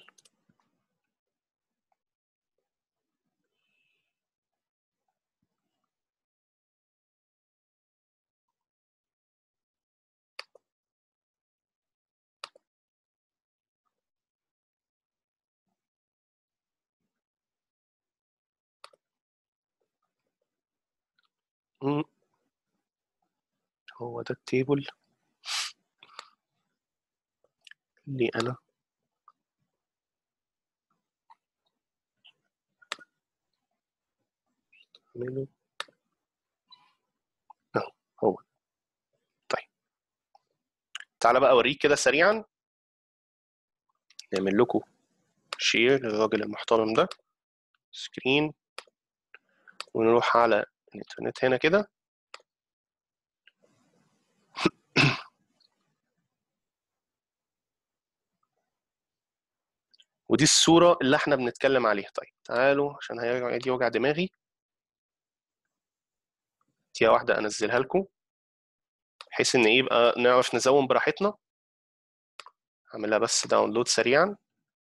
هو ده التيبل اللي انا اعمله اهو. هو طيب تعالى بقى اوريك كده سريعا، نعمل لكم شير للراجل المحترم ده سكرين، ونروح على الانترنت هنا كده. ودي الصورة اللي احنا بنتكلم عليها. طيب تعالوا عشان هيرجع دي وجع دماغي، دي واحدة انزلها لكم بحيث ان يبقى نعرف نزوم براحتنا. هعملها بس داونلود سريعا.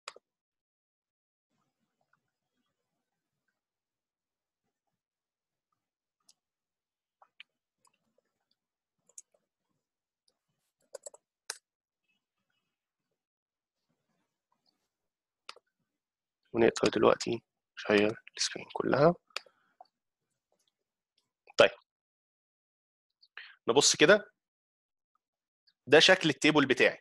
ونقدر دلوقتي نشير السكرين كلها. طيب نبص كده، ده شكل التيبل بتاعي.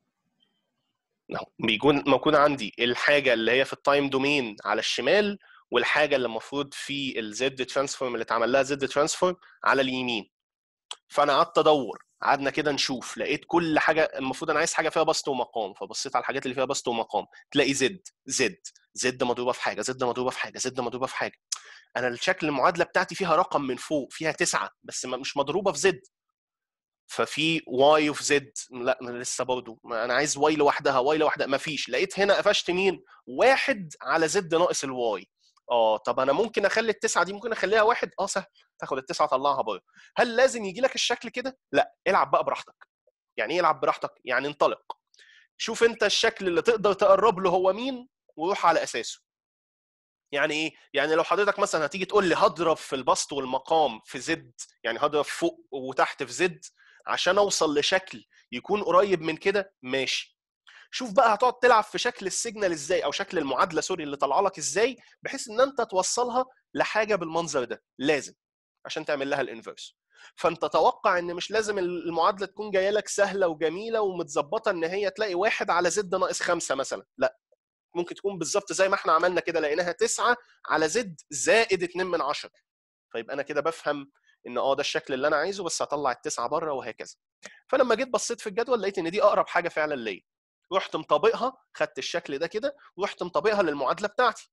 اهو بيكون موجود عندي الحاجه اللي هي في التايم دومين على الشمال، والحاجه اللي المفروض في الزد ترانسفورم اللي اتعمل لها زد ترانسفورم على اليمين. فانا قعدت ادور، قعدنا كده نشوف، لقيت كل حاجه المفروض انا عايز حاجه فيها بسط ومقام، فبصيت على الحاجات اللي فيها بسط ومقام، تلاقي زد زد زد مضروبه في حاجه، زد مضروبه في حاجه، زد مضروبه في حاجه. انا الشكل المعادله بتاعتي فيها رقم من فوق، فيها تسعه بس مش مضروبه في زد. ففي واي اوف زد، لا انا لسه برضه انا عايز واي لوحدها، واي لوحدها مفيش. لقيت هنا قفشت مين؟ واحد على زد ناقص الواي. اه طب انا ممكن اخلي التسعه دي ممكن اخليها واحد، اه سهل، تاخد التسعه طلعها بره. هل لازم يجي لك الشكل كده؟ لا، العب بقى براحتك. يعني ايه العب براحتك؟ يعني انطلق، شوف انت الشكل اللي تقدر تقرب له هو مين وروح على اساسه. يعني ايه؟ يعني لو حضرتك مثلا هتيجي تقول لي هضرب في البسط والمقام في زد، يعني هضرب فوق وتحت في زد عشان اوصل لشكل يكون قريب من كده، ماشي. شوف بقى هتقعد تلعب في شكل السيجنال ازاي، او شكل المعادله سوري اللي طالعه لك ازاي، بحيث ان انت توصلها لحاجه بالمنظر ده. لازم عشان تعمل لها الانفرس. فانت توقع ان مش لازم المعادله تكون جايه لك سهله وجميله ومتظبطه ان هي تلاقي واحد على زد ناقص خمسه مثلا، لا، ممكن تكون بالظبط زي ما احنا عملنا كده، لقيناها تسعه على زد زائد اتنين من عشرة. فيبقى انا كده بفهم ان اه ده الشكل اللي انا عايزه، بس هطلع التسعه بره وهكذا. فلما جيت بصيت في الجدول لقيت ان دي اقرب حاجه فعلا ليا، رحت مطابقها، خدت الشكل ده كده ورحت مطابقها للمعادله بتاعتي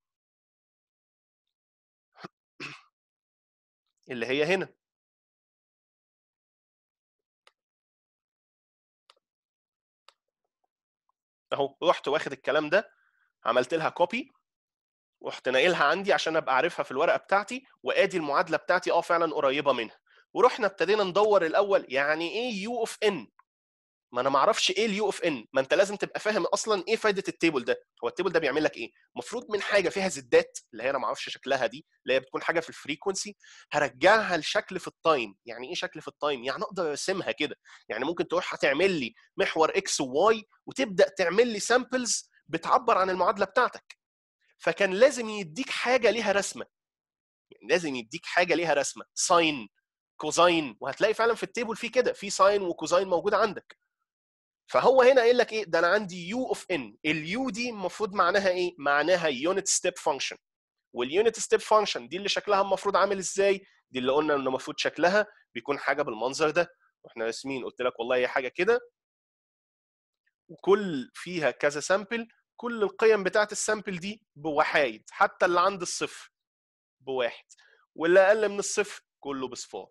اللي هي هنا. اهو رحت واخد الكلام ده، عملت لها كوبي، ورحت ناقلها عندي عشان ابقى عارفها في الورقه بتاعتي، وادي المعادله بتاعتي اه فعلا قريبه منها. ورحنا ابتدينا ندور الاول يعني ايه يو اوف ان. ما انا ما اعرفش ايه اليو اوف ان، ما انت لازم تبقى فاهم اصلا ايه فايده التيبل ده. هو التيبل ده بيعمل لك ايه؟ المفروض من حاجه فيها زدات اللي هي انا ما اعرفش شكلها دي، اللي هي بتكون حاجه في الفريكونسي، هرجعها لشكل في التايم. يعني ايه شكل في التايم؟ يعني اقدر ارسمها كده. يعني ممكن تروح هتعمل لي محور اكس وواي وتبدا تعمل لي سامبلز بتعبر عن المعادله بتاعتك. فكان لازم يديك حاجه ليها رسمه، يعني لازم يديك حاجه ليها رسمه، ساين، كوزاين، وهتلاقي فعلا في التيبل في كده، في ساين وكوزاين موجوده عندك. فهو هنا قايل لك ايه؟ ده انا عندي يو اوف ان، اليو دي المفروض معناها ايه؟ معناها يونت ستيب فانكشن. واليونت ستيب فانكشن دي اللي شكلها المفروض عامل ازاي؟ دي اللي قلنا ان المفروض شكلها بيكون حاجه بالمنظر ده، واحنا راسمين قلت لك والله هي حاجه كده، وكل فيها كذا سامبل، كل القيم بتاعت السامبل دي بوحايد، حتى اللي عند الصفر بواحد، واللي اقل من الصفر كله بصفار.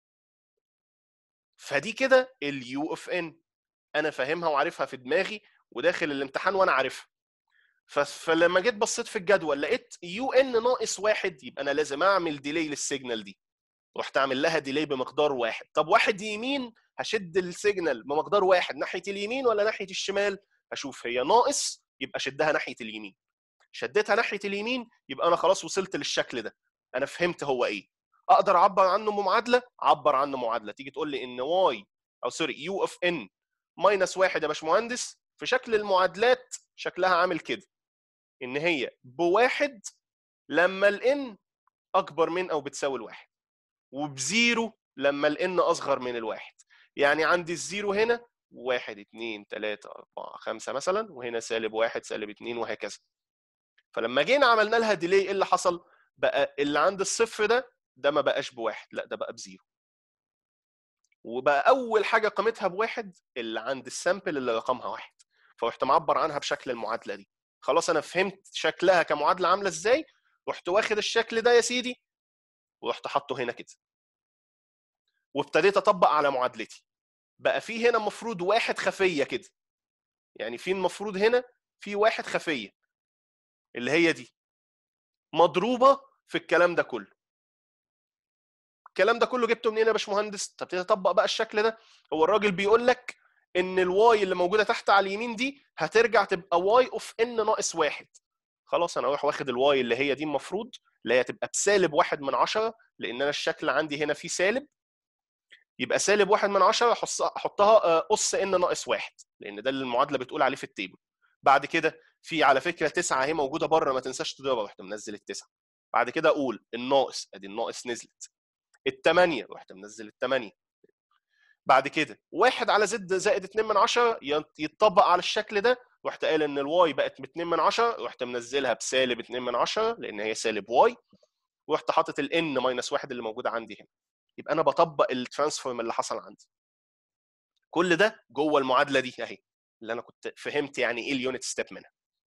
فدي كده اليو اوف ان، انا فاهمها وعارفها في دماغي وداخل الامتحان وانا عارفها. فلما جيت بصيت في الجدول لقيت يو ان ناقص واحد، يبقى انا لازم اعمل ديلي للسيجنال دي. رحت اعمل لها ديلي بمقدار واحد. طب واحد يمين، هشد السيجنال بمقدار واحد ناحيه اليمين ولا ناحيه الشمال؟ هشوف هي ناقص، يبقى شدها ناحيه اليمين. شدتها ناحيه اليمين، يبقى انا خلاص وصلت للشكل ده، انا فهمت هو ايه. اقدر اعبر عنه بمعادله، اعبر عنه معادله. تيجي تقول لي ان واي او سوري يو اوف ان ماينس واحد يا باشمهندس، في شكل المعادلات شكلها عامل كده، ان هي بواحد لما الان اكبر من او بتساوي الواحد، وبزيرو لما الان اصغر من الواحد. يعني عندي الزيرو هنا واحد اتنين تلاته اربعه خمسه مثلا، وهنا سالب واحد سالب اتنين وهكذا. فلما جينا عملنا لها ديلي ايه اللي حصل؟ بقى اللي عند الصفر ده ده ما بقاش بواحد، لا ده بقى بزيرو. وبقى اول حاجه قيمتها بواحد اللي عند السامبل اللي رقمها واحد. فرحت معبر عنها بشكل المعادله دي. خلاص انا فهمت شكلها كمعادله عامله ازاي، رحت واخد الشكل ده يا سيدي ورحت حاطه هنا كده، وابتديت اطبق على معادلتي. بقى في هنا المفروض واحد خفيه كده، يعني في المفروض هنا في واحد خفيه اللي هي دي مضروبه في الكلام ده كله. الكلام ده كله جبته منين يا باشمهندس؟ تبتدي تطبق بقى الشكل ده. هو الراجل بيقول لك ان الواي اللي موجوده تحت على اليمين دي هترجع تبقى واي اوف ان ناقص واحد. خلاص انا اروح واخد الواي اللي هي دي المفروض اللي هي تبقى بسالب واحد من عشرة، لان انا الشكل عندي هنا فيه سالب، يبقى سالب واحد من عشرة احطها قص ان ناقص واحد، لان ده اللي المعادله بتقول عليه في التيبل. بعد كده في على فكره تسعه اهي موجوده بره، ما تنساش تضربها، رحت منزل التسعه. بعد كده اقول الناقص، ادي الناقص نزلت. الثمانيه رحت منزل الثمانيه. بعد كده واحد على زد زائد اتنين من عشرة يتطبق على الشكل ده، رحت قايل ان الواي بقت ب اتنين من عشرة، رحت منزلها بسالب اتنين من عشرة لان هي سالب واي، ورحت حاطط الان ماينس واحد اللي موجوده عندي هنا. يبقى انا بطبق الترانسفورم اللي حصل عندي. كل ده جوه المعادله دي اهي، اللي انا كنت فهمت يعني ايه اليونت ستيب منها.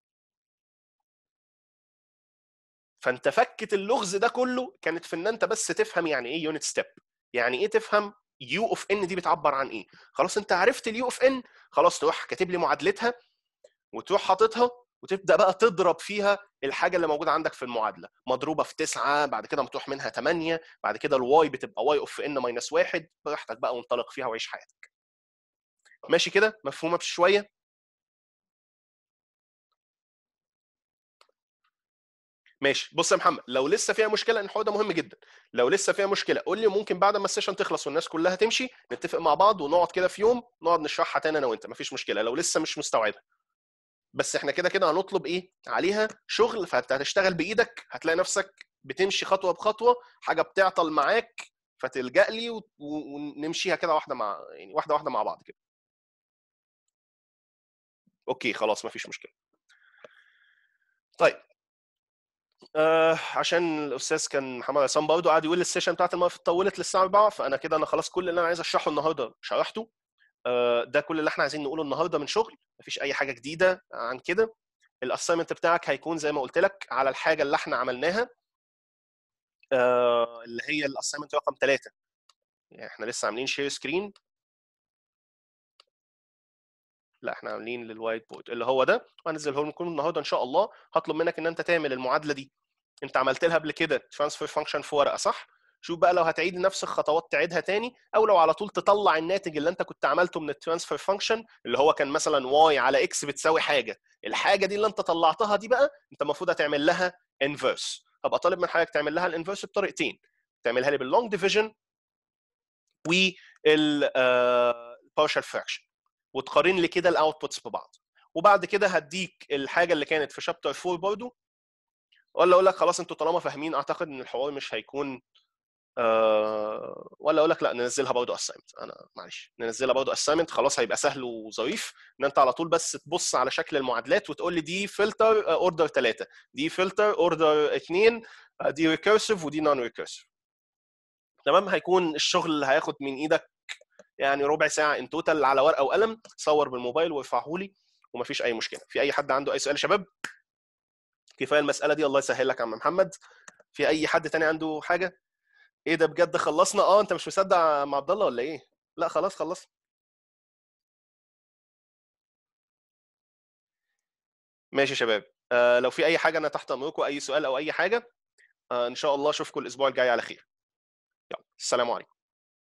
فانت فكت اللغز ده كله كانت في ان انت بس تفهم يعني ايه يونت ستيب، يعني ايه تفهم يو اوف ان دي بتعبر عن ايه. خلاص انت عرفت اليو اوف ان، خلاص تروح كاتب لي معادلتها وتروح حاططها وتبدا بقى تضرب فيها الحاجه اللي موجوده عندك في المعادله، مضروبه في تسعة، بعد كده مطروح منها تمانية، بعد كده الواي بتبقى واي اوف ان ماينس واحد، براحتك بقى وانطلق فيها وعيش حياتك. ماشي كده؟ مفهومه بشويه؟ ماشي. بص يا محمد، لو لسه فيها مشكله، ان الحوار ده مهم جدا، لو لسه فيها مشكله قول لي، ممكن بعد ما السيشن تخلص والناس كلها تمشي نتفق مع بعض ونقعد كده في يوم نقعد نشرحها تاني انا وانت، مفيش مشكله لو لسه مش مستوعبها. بس احنا كده كده هنطلب ايه عليها شغل، فانت هتشتغل بايدك، هتلاقي نفسك بتمشي خطوه بخطوه، حاجه بتعطل معاك فتلجأ لي و- ونمشيها كده واحده مع يعني واحده واحده مع بعض كده. اوكي خلاص مفيش مشكله. طيب آه عشان الاستاذ كان محمد عصام برضه قاعد يقول السيشن بتاعت المره طولت للساعه أربعة، فانا كده انا خلاص كل اللي انا عايز اشرحه النهارده شرحته. آه ده كل اللي احنا عايزين نقوله النهارده من شغل، مفيش اي حاجه جديده عن كده. الاساينمنت بتاعك هيكون زي ما قلت لك على الحاجه اللي احنا عملناها، آه اللي هي الاساينمنت رقم ثلاثة. يعني احنا لسه عاملين شير سكرين، لا احنا عاملين للوايت بورد اللي هو ده، وهنزله لكم النهارده ان شاء الله. هطلب منك ان انت تعمل المعادله دي، انت عملت لها قبل كده ترانسفير فانكشن في ورقه صح؟ شوف بقى لو هتعيد نفس الخطوات تعيدها تاني، او لو على طول تطلع الناتج اللي انت كنت عملته من الترانسفير فانكشن اللي هو كان مثلا واي على اكس بتساوي حاجه، الحاجه دي اللي انت طلعتها دي بقى انت المفروض هتعمل لها انفيرس. هبقى طالب من حضرتك تعمل لها الانفيرس بطريقتين، تعملها لي باللونج ديفيجن والبارشال فراكشن، وتقارن لي كده الاوتبوتس ببعض. وبعد كده هديك الحاجه اللي كانت في شابتر أربعة برضو، ولا اقول لك خلاص انتوا طالما فاهمين اعتقد ان الحوار مش هيكون أه، ولا اقول لك لا ننزلها برضه اسايمنت. انا معلش ننزلها برضه اسايمنت، خلاص هيبقى سهل وظريف ان انت على طول بس تبص على شكل المعادلات وتقول لي دي فلتر اوردر ثلاثة، دي فلتر اوردر اثنين، دي ريكيرسيف ودي نون ريكيرسيف. تمام؟ هيكون الشغل اللي هياخد من ايدك يعني ربع ساعه ان توتال على ورقه وقلم، صور بالموبايل وارفعه لي ومفيش اي مشكله. في اي حد عنده اي سؤال يا شباب؟ كفايه المساله دي، الله يسهل لك يا عم محمد. في اي حد تاني عنده حاجه؟ ايه ده بجد خلصنا؟ اه انت مش مصدق يا عم عبد الله ولا ايه؟ لا خلاص خلصنا. ماشي يا شباب، آه لو في اي حاجه انا تحت امركم، اي سؤال او اي حاجه، آه ان شاء الله اشوفكم الاسبوع الجاي على خير. يلا السلام عليكم.